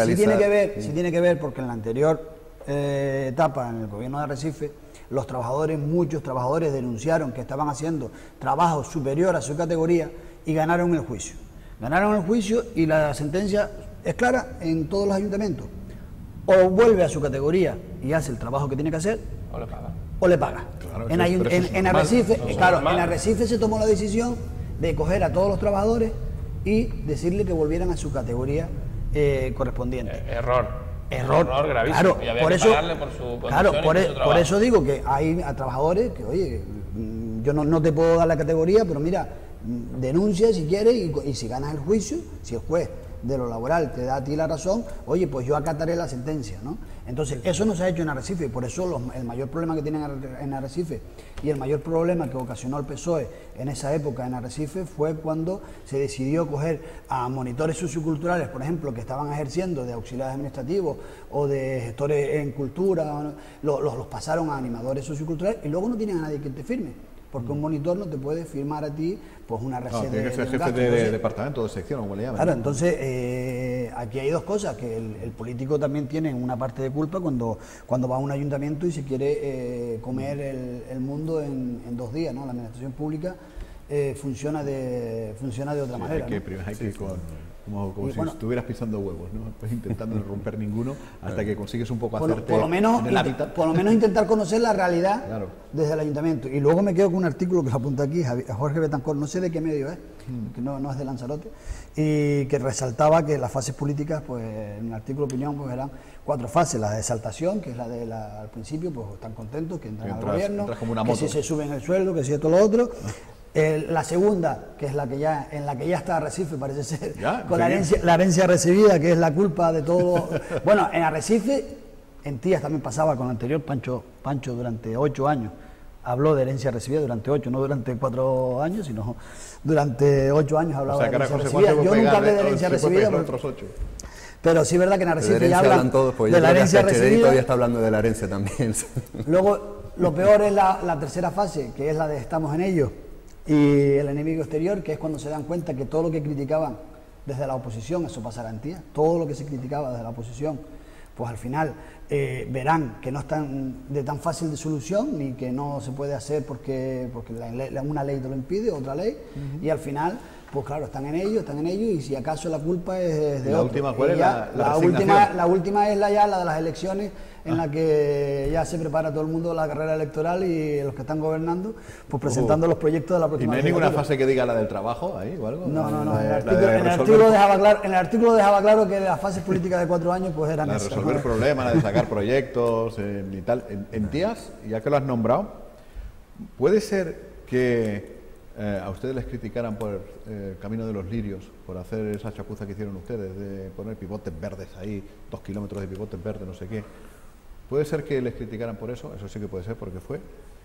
Speaker 3: que ver porque en la anterior etapa, en el gobierno de Arrecife, muchos trabajadores denunciaron que estaban haciendo trabajo superior a su categoría y ganaron el juicio. Ganaron el juicio y la sentencia es clara en todos los ayuntamientos. O vuelve a su categoría y hace el trabajo que tiene que hacer, o le paga.
Speaker 1: Claro,
Speaker 3: en Arrecife se tomó la decisión de coger a todos los trabajadores y decirle que volvieran a su categoría correspondiente.
Speaker 4: Error gravísimo.
Speaker 3: Claro,
Speaker 4: y había que pagarle por su condición
Speaker 3: por eso digo que hay a trabajadores que, oye, yo no te puedo dar la categoría, pero mira, denuncia si quieres y si ganas el juicio, si el juez de lo laboral te da a ti la razón, oye, pues yo acataré la sentencia, ¿no? Entonces, eso no se ha hecho en Arrecife y por eso el mayor problema que tienen en Arrecife y el mayor problema que ocasionó el PSOE en esa época en Arrecife fue cuando se decidió coger a monitores socioculturales, por ejemplo, que estaban ejerciendo de auxiliares administrativos o de gestores en cultura, los pasaron a animadores socioculturales y luego no tienen a nadie que te firme. Porque un monitor no te puede firmar a ti pues una receta.
Speaker 1: Tiene que ser jefe de departamento, de sección, como le llaman.
Speaker 3: Claro, entonces aquí hay dos cosas, que el político también tiene una parte de culpa cuando va a un ayuntamiento y se quiere comer el mundo en 2 días, ¿no? La administración pública funciona de otra manera.
Speaker 1: Hay que como si estuvieras pisando huevos, ¿no? Pues intentando no romper ninguno hasta que consigues un poco hacerte
Speaker 3: por lo menos,
Speaker 1: en el hábitat.
Speaker 3: Por lo menos intentar conocer la realidad
Speaker 1: Claro.
Speaker 3: desde el ayuntamiento. Y luego me quedo con un artículo que lo apunta aquí, Jorge Betancor, no sé de qué medio es, que no es de Lanzarote, y que resaltaba que las fases políticas, pues en un artículo de opinión, pues eran 4 fases: la de exaltación, que es la de al principio, pues están contentos, que entran al gobierno,
Speaker 1: como una
Speaker 3: que
Speaker 1: moto.
Speaker 3: si se suben el sueldo, que si esto lo otro. La segunda, que es en la que ya está Arrecife, parece ser, con la herencia recibida, que es la culpa de todo. Bueno, en Arrecife, en Tías también pasaba con el anterior Pancho durante 8 años. Habló de herencia recibida durante 8, no durante 4 años, sino durante 8 años hablaba de herencia recibida. Yo nunca hablé de herencia recibida. Pero sí es verdad que en Arrecife ya hablan
Speaker 2: todos, pues
Speaker 3: de la herencia recibida.
Speaker 2: Todavía está hablando de la herencia también.
Speaker 3: Luego, lo peor es la tercera fase, que es la de estamos en ello. Y el enemigo exterior, que es cuando se dan cuenta que todo lo que criticaban desde la oposición, eso pasa garantía, todo lo que se criticaba desde la oposición, pues al final verán que no es de tan fácil de solución, ni que no se puede hacer porque una ley te lo impide, otra ley, y al final, pues claro, están en ello, y si acaso la culpa es de
Speaker 1: la
Speaker 3: otro.
Speaker 1: Última, ¿cuál es
Speaker 3: la última es la de las elecciones, en la que ya se prepara todo el mundo la carrera electoral y los que están gobernando, pues presentando los proyectos de la próxima.
Speaker 1: ¿Y no hay ninguna fase que diga la del trabajo ahí o algo?
Speaker 3: No. En el artículo dejaba claro que las fases políticas de 4 años pues eran
Speaker 1: esas. La de resolver problemas, la de sacar proyectos y tal. En Tías, ya que lo has nombrado, ¿puede ser que a ustedes les criticaran por el Camino de los Lirios, por hacer esa chapuza que hicieron ustedes, de poner pivotes verdes ahí, 2 kilómetros de pivotes verdes, no sé qué? ¿Puede ser que les criticaran por eso? Eso sí que puede ser, porque fue.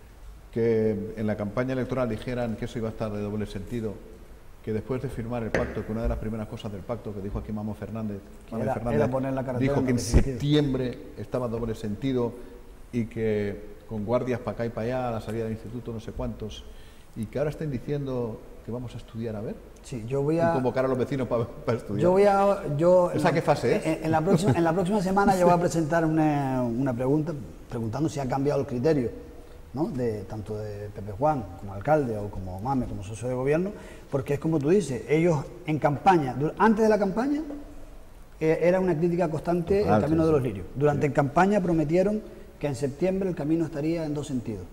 Speaker 1: Que en la campaña electoral dijeran que eso iba a estar de doble sentido, que después de firmar el pacto, que una de las primeras cosas del pacto que dijo aquí Mamo Fernández,
Speaker 3: era poner la carretera
Speaker 1: dijo que en septiembre estaba doble sentido y que con guardias para acá y para allá, a la salida del instituto, no sé cuántos, y que ahora estén diciendo que vamos a estudiar a ver.
Speaker 3: Sí, yo voy a
Speaker 1: y convocar a los vecinos para estudiar.
Speaker 3: ¿Esa
Speaker 1: qué fase es?
Speaker 3: En la próxima semana yo voy a presentar una pregunta preguntando si ha cambiado el criterio, ¿no? Tanto de Pepe Juan como alcalde o como Mame, como socio de gobierno, porque es como tú dices, ellos en campaña, antes de la campaña, era una crítica constante el Camino de los Lirios. Durante campaña prometieron que en septiembre el camino estaría en 2 sentidos.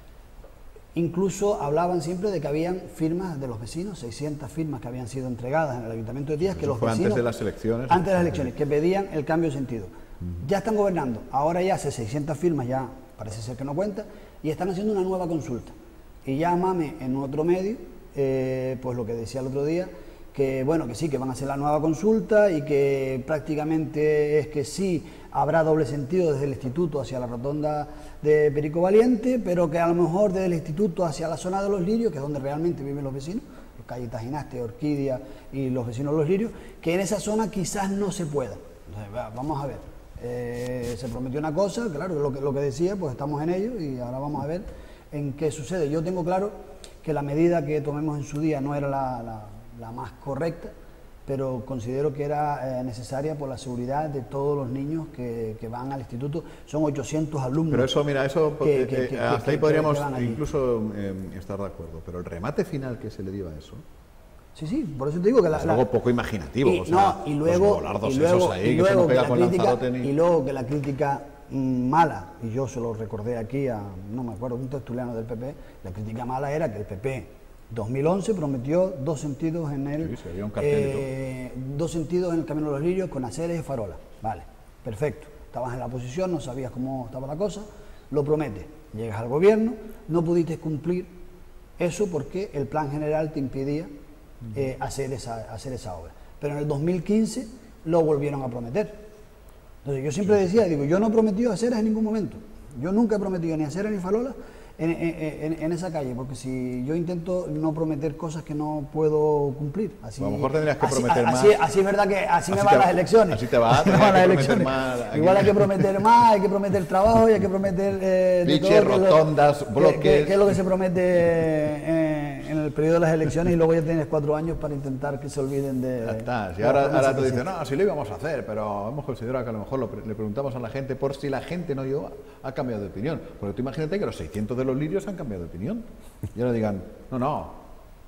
Speaker 3: Incluso hablaban siempre de que habían firmas de los vecinos, 600 firmas que habían sido entregadas en el Ayuntamiento de Tías, que los vecinos,
Speaker 1: antes de las elecciones.
Speaker 3: Antes de las elecciones, que pedían el cambio de sentido. Ya están gobernando, ahora ya hace 600 firmas, ya parece ser que no cuenta, y están haciendo una nueva consulta. Y ya Mame en otro medio, pues lo que decía el otro día, que bueno, que sí, que van a hacer la nueva consulta y que prácticamente es que sí habrá doble sentido desde el instituto hacia la rotonda de Perico Valiente, pero que a lo mejor desde el instituto hacia la zona de los Lirios, que es donde realmente viven los vecinos, calle Tajinaste, Orquídea y los vecinos de los Lirios, que en esa zona quizás no se pueda. Entonces, vamos a ver. Se prometió una cosa, claro, lo que decía, pues estamos en ello y ahora vamos a ver en qué sucede. Yo tengo claro que la medida que tomemos en su día no era la más correcta, pero considero que era necesaria por la seguridad de todos los niños que van al instituto. Son 800 alumnos.
Speaker 1: Pero eso, mira, hasta ahí podríamos incluso estar de acuerdo, pero el remate final que se le dio a eso...
Speaker 3: Sí, por eso te digo que
Speaker 1: es algo poco imaginativo.
Speaker 3: Y luego que la crítica mala, y yo se lo recordé aquí a, no me acuerdo, un tertuliano del PP, la crítica mala era que el PP 2011 prometió 2 sentidos en el
Speaker 1: había un cartel
Speaker 3: 2 sentidos en el Camino de los Lirios con aceres y farolas. Vale, perfecto. Estabas en la oposición, no sabías cómo estaba la cosa, lo prometes. Llegas al gobierno, no pudiste cumplir eso porque el plan general te impedía hacer esa obra. Pero en el 2015 lo volvieron a prometer. Entonces yo siempre decía, yo no he prometido aceras en ningún momento. Yo nunca he prometido ni aceras ni farolas en esa calle, porque si yo intento no prometer cosas que no puedo cumplir. Así,
Speaker 1: a lo mejor tendrías que prometer más.
Speaker 3: Así es verdad que así me van las elecciones.
Speaker 1: Así te va, las elecciones.
Speaker 3: Igual hay que prometer más, hay que prometer trabajo y hay que prometer
Speaker 1: rotondas, bloques.
Speaker 3: ¿Qué es lo que se promete en el periodo de las elecciones y luego ya tienes 4 años para intentar que se olviden de...
Speaker 1: Ya está. Si
Speaker 3: de
Speaker 1: ahora,
Speaker 3: la promesa
Speaker 1: ahora tú
Speaker 3: que
Speaker 1: dices,
Speaker 3: hiciste.
Speaker 1: no, si lo íbamos a hacer, pero hemos considerado que a lo mejor le preguntamos a la gente por si la gente, no yo, ha cambiado de opinión. Porque tú imagínate que los 600 de los lirios han cambiado de opinión. Y ahora digan, no.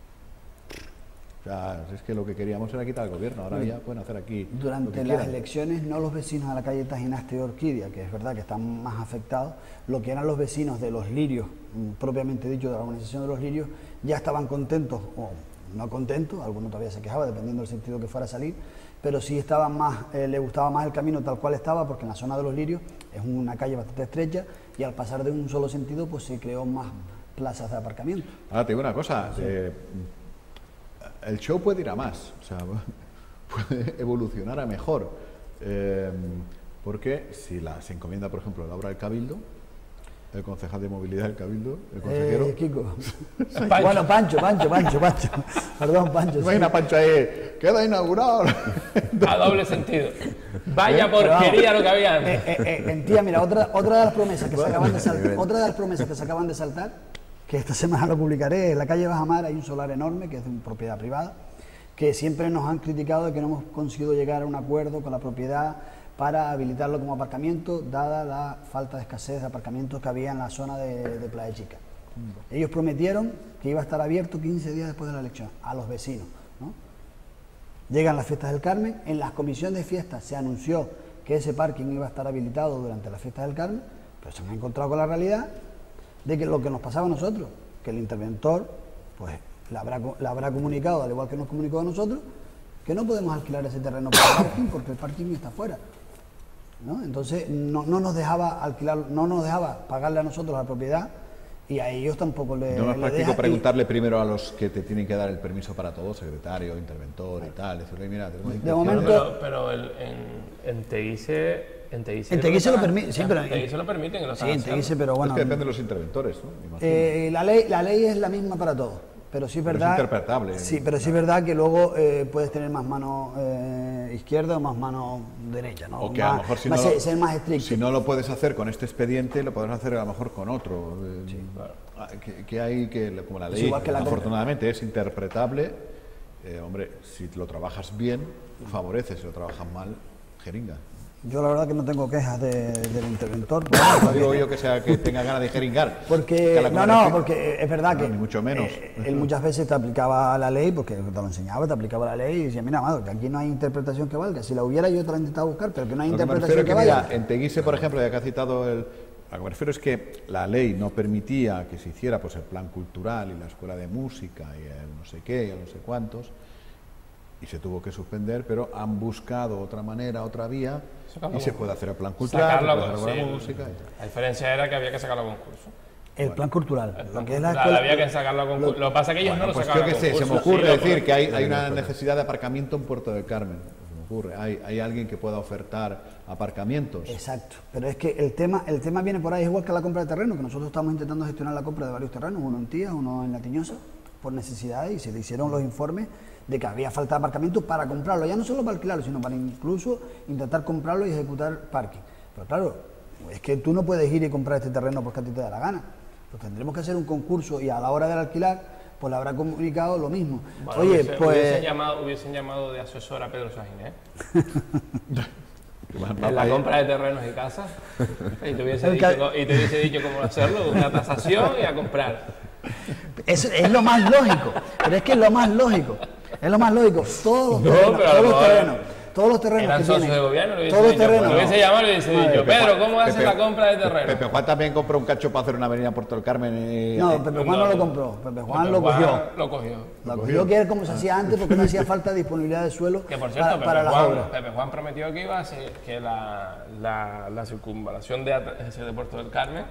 Speaker 1: O sea, es que lo que queríamos era quitar el gobierno, ahora ya pueden hacer aquí lo
Speaker 3: Durante
Speaker 1: que
Speaker 3: las
Speaker 1: quieran.
Speaker 3: elecciones, no los vecinos de la calle Tajinaste y Orquídea, que es verdad que están más afectados, lo que eran los vecinos de los lirios, propiamente dicho, de la organización de los lirios, ya estaban contentos, o no contentos, algunos todavía se quejaban, dependiendo del sentido que fuera a salir, pero sí estaban más, le gustaba más el camino tal cual estaba, porque en la zona de los lirios es una calle bastante estrecha, y al pasar de un solo sentido, pues se creó más plazas de aparcamiento.
Speaker 1: Ahora te digo una cosa, el show puede ir a más, o sea, puede evolucionar a mejor, porque si se encomienda, por ejemplo, la obra del Cabildo, el concejal de movilidad del Cabildo, el consejero...
Speaker 3: Kiko. Bueno, Pancho. Perdón, Pancho.
Speaker 1: Imagina a Pancho ahí, queda inaugurado.
Speaker 4: A doble sentido. Vaya porquería lo que había antes.
Speaker 3: Tía, mira, otra de las promesas que se acaban de saltar, otra de las promesas que se acaban de saltar, que esta semana lo publicaré, en la calle Bajamar hay un solar enorme que es de propiedad privada, que siempre nos han criticado de que no hemos conseguido llegar a un acuerdo con la propiedad para habilitarlo como aparcamiento, dada la falta de escasez de aparcamientos que había en la zona de Playa Chica. Ellos prometieron que iba a estar abierto 15 días después de la elección, a los vecinos, ¿no? Llegan las fiestas del Carmen, en las comisiones de fiestas se anunció que ese parking iba a estar habilitado durante las fiestas del Carmen, pero se han encontrado con la realidad de que lo que nos pasaba a nosotros, que el interventor pues le habrá comunicado, al igual que nos comunicó a nosotros, que no podemos alquilar ese terreno para el parking porque el parking está fuera, ¿no? Entonces no nos dejaba alquilar, no nos dejaba pagarle a nosotros la propiedad y a ellos tampoco le
Speaker 1: No es práctico
Speaker 3: deja,
Speaker 1: preguntarle primero a los que te tienen que dar el permiso para todo, secretario, interventor y tal, decirle, mira, tenemos
Speaker 3: de momento,
Speaker 4: Pero en Teguise...
Speaker 3: En Teguise lo permite, sí, pero
Speaker 4: en Teguise lo permiten que lo
Speaker 3: sí,
Speaker 4: están
Speaker 3: en Teguise,
Speaker 4: haciendo.
Speaker 3: pero bueno,
Speaker 1: es que depende de los interventores, ¿no? Me imagino.
Speaker 3: la ley es la misma para todos, pero sí es
Speaker 1: Pero es
Speaker 3: verdad,
Speaker 1: interpretable.
Speaker 3: sí, pero sí es verdad que luego puedes tener más mano izquierda o más mano derecha, ¿no?
Speaker 1: O que a lo mejor
Speaker 3: ser más estricto.
Speaker 1: si no lo puedes hacer con este expediente, lo podrás hacer a lo mejor con otro. Que hay que, como la ley,
Speaker 3: igual que la
Speaker 1: afortunadamente es interpretable, hombre, si lo trabajas bien, favorece, si lo trabajas mal, jeringa.
Speaker 3: Yo la verdad que no tengo quejas del interventor.
Speaker 1: No digo yo que tenga ganas de jeringar.
Speaker 3: Porque, porque es verdad que
Speaker 1: ni mucho menos.
Speaker 3: Él muchas veces te aplicaba la ley, porque te lo enseñaba, te aplicaba la ley y decía, mira, amado, que aquí no hay interpretación que valga. Si la hubiera yo te la he intentado buscar, pero que no hay
Speaker 1: Lo que me
Speaker 3: interpretación
Speaker 1: refiero
Speaker 3: que
Speaker 1: es que,
Speaker 3: valga.
Speaker 1: mira, en Teguise, por ejemplo, ya que ha citado a lo que me refiero es que la ley no permitía que se hiciera pues el plan cultural y la escuela de música y el no sé qué y el no sé cuántos, y se tuvo que suspender, pero han buscado otra manera, otra vía, y se puede hacer el plan cultural, se puede hacer la música.
Speaker 4: La diferencia era que había que sacarlo a concurso.
Speaker 3: El plan cultural, lo que es la
Speaker 4: Claro,
Speaker 3: escuela.
Speaker 4: había que sacarlo a concurso. Lo que pasa es que ellos no lo
Speaker 1: Pues
Speaker 4: sacaban
Speaker 1: yo
Speaker 4: a
Speaker 1: qué sé,
Speaker 4: concurso.
Speaker 1: se me ocurre
Speaker 4: Sí,
Speaker 1: decir que hay una necesidad de aparcamiento en Puerto del Carmen. Se me ocurre, hay alguien que pueda ofertar aparcamientos.
Speaker 3: Exacto, pero es que el tema viene por ahí, es igual que la compra de terreno, que nosotros estamos intentando gestionar la compra de varios terrenos, uno en Tías, uno en La Tiñosa, por necesidades, y se le hicieron los informes de que había falta de aparcamiento para comprarlo, ya no solo para alquilarlo, sino para incluso intentar comprarlo y ejecutar parking. Pero claro, es que tú no puedes ir y comprar este terreno porque a ti te da la gana. Pues tendremos que hacer un concurso y a la hora del alquilar, pues le habrá comunicado lo mismo.
Speaker 4: Bueno,
Speaker 3: Oye,
Speaker 4: hubiesen llamado de asesor a Pedro Sánchez, en la compra de terrenos y casas, y te hubiese dicho cómo hacerlo, una tasación y a comprar.
Speaker 3: Es lo más lógico, pero es que es lo más lógico. Es lo más lógico. Todos los terrenos
Speaker 4: Eran
Speaker 3: que
Speaker 4: socios
Speaker 3: tienen,
Speaker 4: de gobierno, lo
Speaker 3: todos los terrenos.
Speaker 4: lo hubiese llamado y le hubiese dicho, Pedro, ¿cómo haces la compra de terreno?
Speaker 1: Pepe Juan también compró un cacho para hacer una avenida en Puerto del Carmen.
Speaker 3: No, Pepe Juan no lo compró, Pepe Juan lo cogió.
Speaker 4: Lo cogió.
Speaker 3: Lo cogió, que era como se hacía antes, porque no hacía falta disponibilidad de suelo
Speaker 4: Que por cierto,
Speaker 3: para las obras.
Speaker 4: Pepe Juan prometió que iba a hacer que la circunvalación de Puerto del Carmen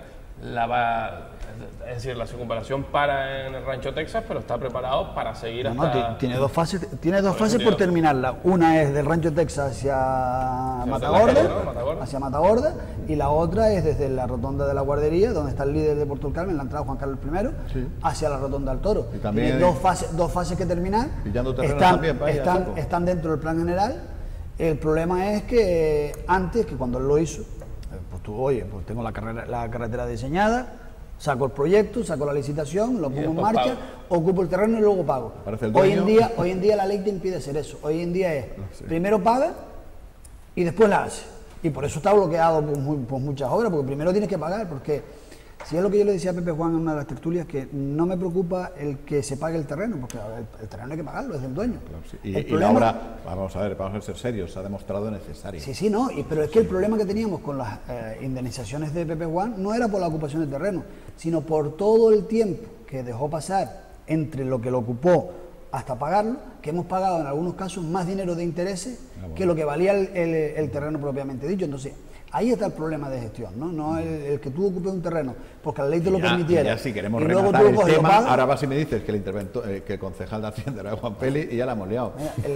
Speaker 4: es decir, la circunvalación para en el Rancho Texas, pero está preparado para seguir hasta...
Speaker 3: Tiene dos fases por terminarla. Una es del Rancho Texas hacia Matagorda, y la otra es desde la rotonda de la Guardería, donde está el líder de Puerto del Carmen, la entrada Juan Carlos I, hacia la rotonda del Toro.
Speaker 1: Y también
Speaker 3: tiene dos fases que terminar. Están dentro del plan general. El problema es que antes, que cuando él lo hizo, pues tú, oye, pues tengo la carretera diseñada, Saco el proyecto, saco la licitación, lo pongo en marcha, ocupo el terreno y luego pago.
Speaker 1: El
Speaker 3: Hoy en día la ley te impide hacer eso. Hoy en día es, primero paga y después la hace. Y por eso está bloqueado por muchas obras, porque primero tienes que pagar, porque si es lo que yo le decía a Pepe Juan en una de las tertulias, que no me preocupa el que se pague el terreno, porque el terreno hay que pagarlo, es del dueño.
Speaker 1: Claro, sí. Y la obra, vamos a ver, vamos a ser serios, se ha demostrado necesaria.
Speaker 3: Sí, no, pero es que el problema que teníamos con las indemnizaciones de Pepe Juan no era por la ocupación del terreno, sino por todo el tiempo que dejó pasar entre lo que lo ocupó hasta pagarlo, que hemos pagado en algunos casos más dinero de intereses que lo que valía el terreno propiamente dicho. Entonces, ahí está el problema de gestión, no el que tú ocupes un terreno, porque la ley te lo permitiera.
Speaker 1: Ya si queremos
Speaker 3: y luego
Speaker 1: rematar
Speaker 3: tú
Speaker 1: el tema,
Speaker 3: pagas,
Speaker 1: ahora vas y me dices que que el concejal de Hacienda era Juan Peli y ya la hemos liado.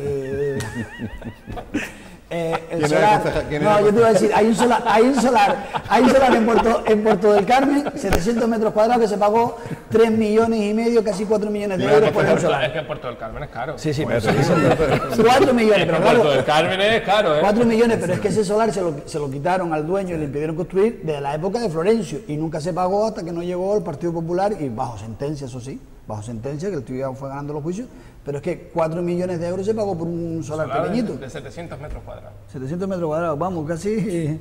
Speaker 3: El solar, yo te iba a decir, hay un solar en Puerto del Carmen, 700 metros cuadrados, que se pagó 3,5 millones, casi 4 millones de euros por el solar.
Speaker 4: Es que Puerto del Carmen es caro.
Speaker 3: Sí, 4 millones, pero claro.
Speaker 4: Puerto del Carmen es caro,
Speaker 3: 4 millones, pero es que ese solar se lo quitaron al dueño y le impidieron construir desde la época de Florencio y nunca se pagó hasta que no llegó el Partido Popular y bajo sentencia, eso sí, bajo sentencia, que el tío ya fue ganando los juicios. Pero es que 4 millones de euros se pagó por un solar pequeñito.
Speaker 4: De 700 metros cuadrados.
Speaker 3: 700 metros cuadrados, vamos, casi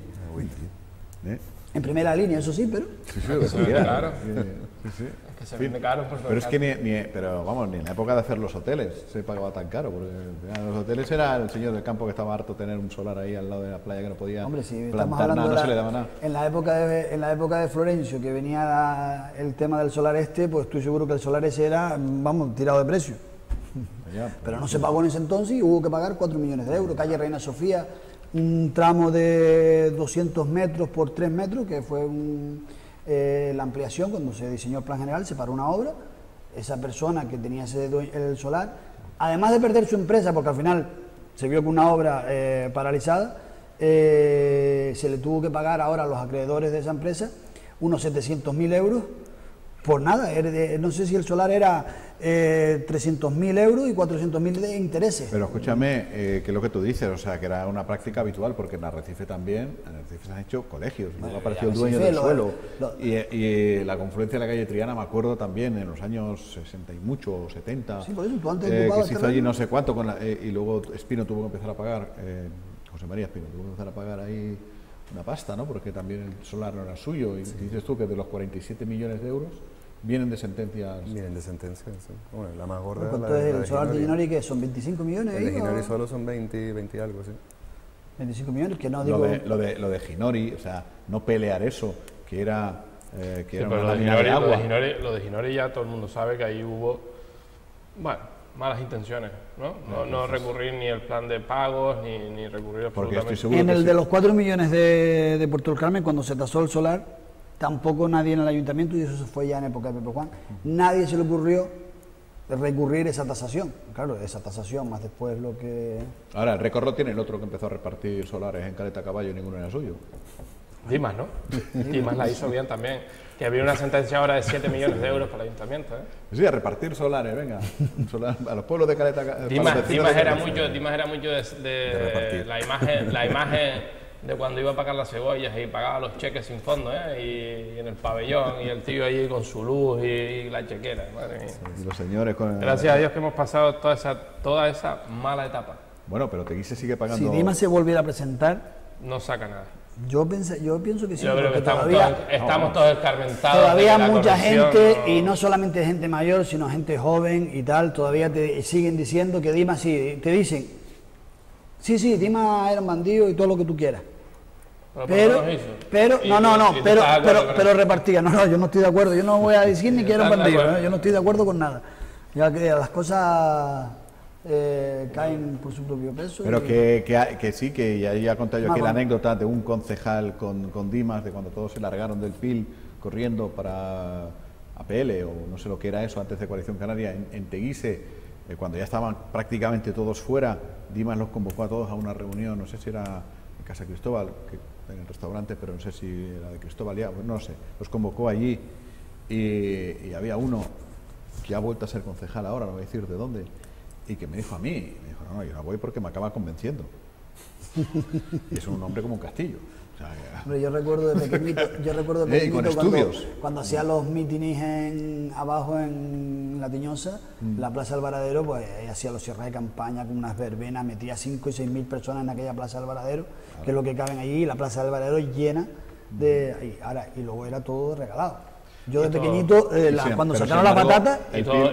Speaker 3: en primera línea, eso sí, pero...
Speaker 1: Sí,
Speaker 4: claro.
Speaker 1: Sí.
Speaker 4: Es que se vende caro por
Speaker 1: pero es que ni en la época de hacer los hoteles se pagaba tan caro, porque los hoteles era el señor del campo que estaba harto de tener un solar ahí al lado de la playa que no podía plantar nada, no se le daba nada.
Speaker 3: En la época de Florencio, que venía el tema del solar pues estoy seguro que el solar ese era, vamos, tirado de precio. Pero no se pagó en ese entonces y hubo que pagar 4 millones de euros. Calle Reina Sofía, un tramo de 200 metros por 3 metros, que fue la ampliación cuando se diseñó el plan general, se paró una obra. Esa persona que tenía el solar, además de perder su empresa, porque al final se vio con una obra paralizada, se le tuvo que pagar ahora a los acreedores de esa empresa unos 700.000 euros. Por nada, no sé si el solar era 300.000 euros y 400.000 de intereses.
Speaker 1: Pero escúchame, que es lo que tú dices, o sea, que era una práctica habitual, porque en Arrecife también, en Arrecife se han hecho colegios, luego apareció el dueño del suelo, y la confluencia de la calle Triana, me acuerdo también, en los años 60 y mucho, o 70,
Speaker 3: sí, por eso, tú antes
Speaker 1: que se hizo allí no sé cuánto, y luego Espino tuvo que empezar a pagar, José María Espino tuvo que empezar a pagar ahí una pasta, ¿no? Porque también el solar no era suyo, y dices tú que de los 47 millones de euros vienen de sentencias.
Speaker 2: Vienen de sentencias, sí. Bueno, la más gorda
Speaker 3: es
Speaker 2: la
Speaker 3: el solar de Ginori, que son 25 millones.
Speaker 2: El de Ginori solo son 20 y algo, sí.
Speaker 3: 25 millones, que no digo...
Speaker 1: Lo de Ginori, o sea, no pelear eso, que era una
Speaker 4: lo
Speaker 1: lámina de agua.
Speaker 4: Lo de Ginori ya todo el mundo sabe que ahí hubo, bueno, malas intenciones, ¿no? No recurrir ni el plan de pagos, ni recurrir absolutamente.
Speaker 3: En el de los 4 millones de Puerto del Carmen, cuando se tasó el solar, tampoco nadie en el ayuntamiento, y eso se fue ya en época de Pepe Juan, nadie se le ocurrió recurrir esa tasación. Claro, esa tasación, más después lo que...
Speaker 1: Ahora, el récord lo tiene el otro que empezó a repartir solares en Caleta Caballo y ninguno era suyo.
Speaker 4: Dimas, ¿no? Dimas la hizo bien también. Que había una sentencia ahora de 7 millones de euros para el ayuntamiento,
Speaker 1: Sí, a repartir solares, venga. A los pueblos de Caleta Caballo.
Speaker 4: Dimas era mucho de la imagen de cuando iba a pagar las cebollas y pagaba los cheques sin fondo, y en el pabellón, y el tío allí con su luz y la chequera, madre mía.
Speaker 1: Y los señores con...
Speaker 4: Gracias a Dios que hemos pasado toda esa mala etapa.
Speaker 1: Bueno, pero Teguise sigue pagando...
Speaker 3: Si Dimas se volviera a presentar...
Speaker 4: No saca nada.
Speaker 3: Yo pienso que sí.
Speaker 4: Yo creo que estamos todos escarmentados.
Speaker 3: Todavía mucha gente, y no solamente gente mayor, sino gente joven y tal, todavía te siguen diciendo que Dimas, sí, te dicen, sí, Dimas era un bandido y todo lo que tú quieras. Pero repartía. No, yo no estoy de acuerdo. Yo no voy a decir ni que era un bandido. Yo no estoy de acuerdo con nada. Ya que las cosas caen por su propio peso.
Speaker 1: Pero que sí, que ya conté yo aquí la anécdota de un concejal con Dimas, de cuando todos se largaron del PIL corriendo para APL, o no sé lo que era eso, antes de Coalición Canaria, en Teguise, cuando ya estaban prácticamente todos fuera. Dimas los convocó a todos a una reunión, no sé si era en Casa Cristóbal, en el restaurante, pero no sé si era de Cristóbal ya, pues no sé, los convocó allí, y había uno que ha vuelto a ser concejal ahora, no voy a decir de dónde, y que me dijo a mí, no, yo no voy porque me acaba convenciendo. Y es un hombre como un castillo. O sea,
Speaker 3: Hombre, yo recuerdo de pequeñito,
Speaker 1: y con estudios.
Speaker 3: cuando hacía los mítines abajo en La Tiñosa, la Plaza del Varadero, pues hacía los cierres de campaña con unas verbenas, metía 5 y 6 mil personas en aquella Plaza del Varadero, que es lo que caben allí, y la Plaza del Varadero llena de ahí. Ahora, y luego era todo regalado. Yo de pequeñito, cuando
Speaker 1: pero
Speaker 3: sacaron
Speaker 1: sin
Speaker 3: las
Speaker 1: embargo,
Speaker 3: patatas,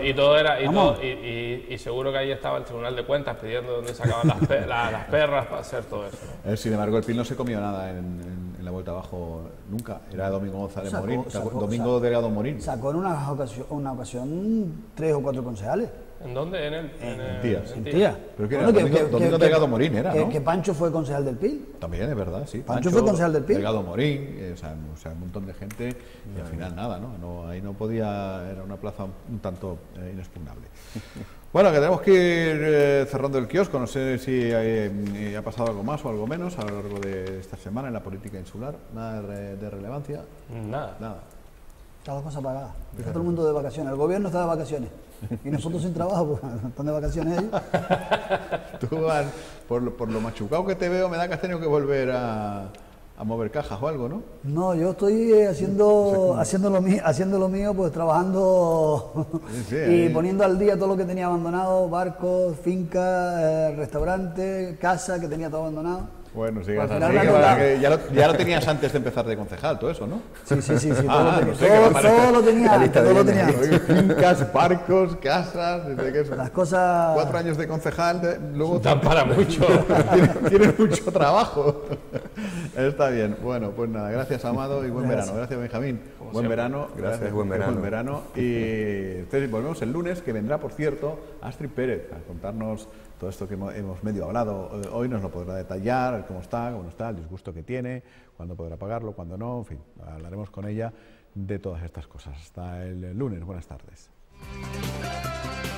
Speaker 4: y seguro que ahí estaba el Tribunal de Cuentas pidiendo dónde sacaban las perras para hacer todo eso.
Speaker 1: sin embargo, el PIL no se comió nada en la vuelta abajo nunca. Era Domingo González Morín, Domingo Delgado Morín.
Speaker 3: sacó en una ocasión 3 o 4 concejales.
Speaker 4: ¿En dónde?
Speaker 1: En Tías.
Speaker 3: En Tía.
Speaker 1: Pero que era Domingo Delgado Morín era, ¿no?
Speaker 3: Que Pancho fue concejal del PIL.
Speaker 1: También es verdad, sí.
Speaker 3: Pancho fue concejal del PIL.
Speaker 1: Delgado Morín, o sea, un montón de gente y al final nada, ¿no? Ahí no podía, era una plaza un tanto inexpugnable. Bueno, que tenemos que ir cerrando el kiosco, no sé si ha pasado algo más o algo menos a lo largo de esta semana en la política insular, nada de relevancia. Nada.
Speaker 3: Está la cosa pagada. Está todo el mundo de vacaciones. El gobierno está de vacaciones. Y nosotros sin trabajo, pues están de vacaciones ellos.
Speaker 1: Tú, por lo machucado que te veo, me da que has tenido que volver a mover cajas o algo, ¿no?
Speaker 3: No, yo estoy haciendo lo mío, pues trabajando y poniendo al día todo lo que tenía abandonado, barcos, fincas, restaurantes, casa que tenía todo abandonado.
Speaker 1: Bueno, sigas
Speaker 3: Al
Speaker 1: así,
Speaker 3: final
Speaker 1: que ya lo tenías antes de empezar de concejal, todo eso, ¿no?
Speaker 3: Sí,
Speaker 1: Todo
Speaker 3: lo tenía.
Speaker 1: Fincas, barcos, casas, desde que eso.
Speaker 3: Las cosas...
Speaker 1: 4 años de concejal, luego
Speaker 4: Dan para mucho.
Speaker 1: tienes mucho trabajo. Está bien. Bueno, pues nada, gracias Amado y buen verano. Gracias Benjamín. Buen verano.
Speaker 2: Gracias, buen verano.
Speaker 1: Y entonces volvemos el lunes, que vendrá, por cierto, Astrid Pérez a contarnos todo esto que hemos medio hablado. Hoy nos lo podrá detallar, cómo no está, el disgusto que tiene, cuándo podrá pagarlo, cuándo no, en fin, hablaremos con ella de todas estas cosas. Hasta el lunes, buenas tardes.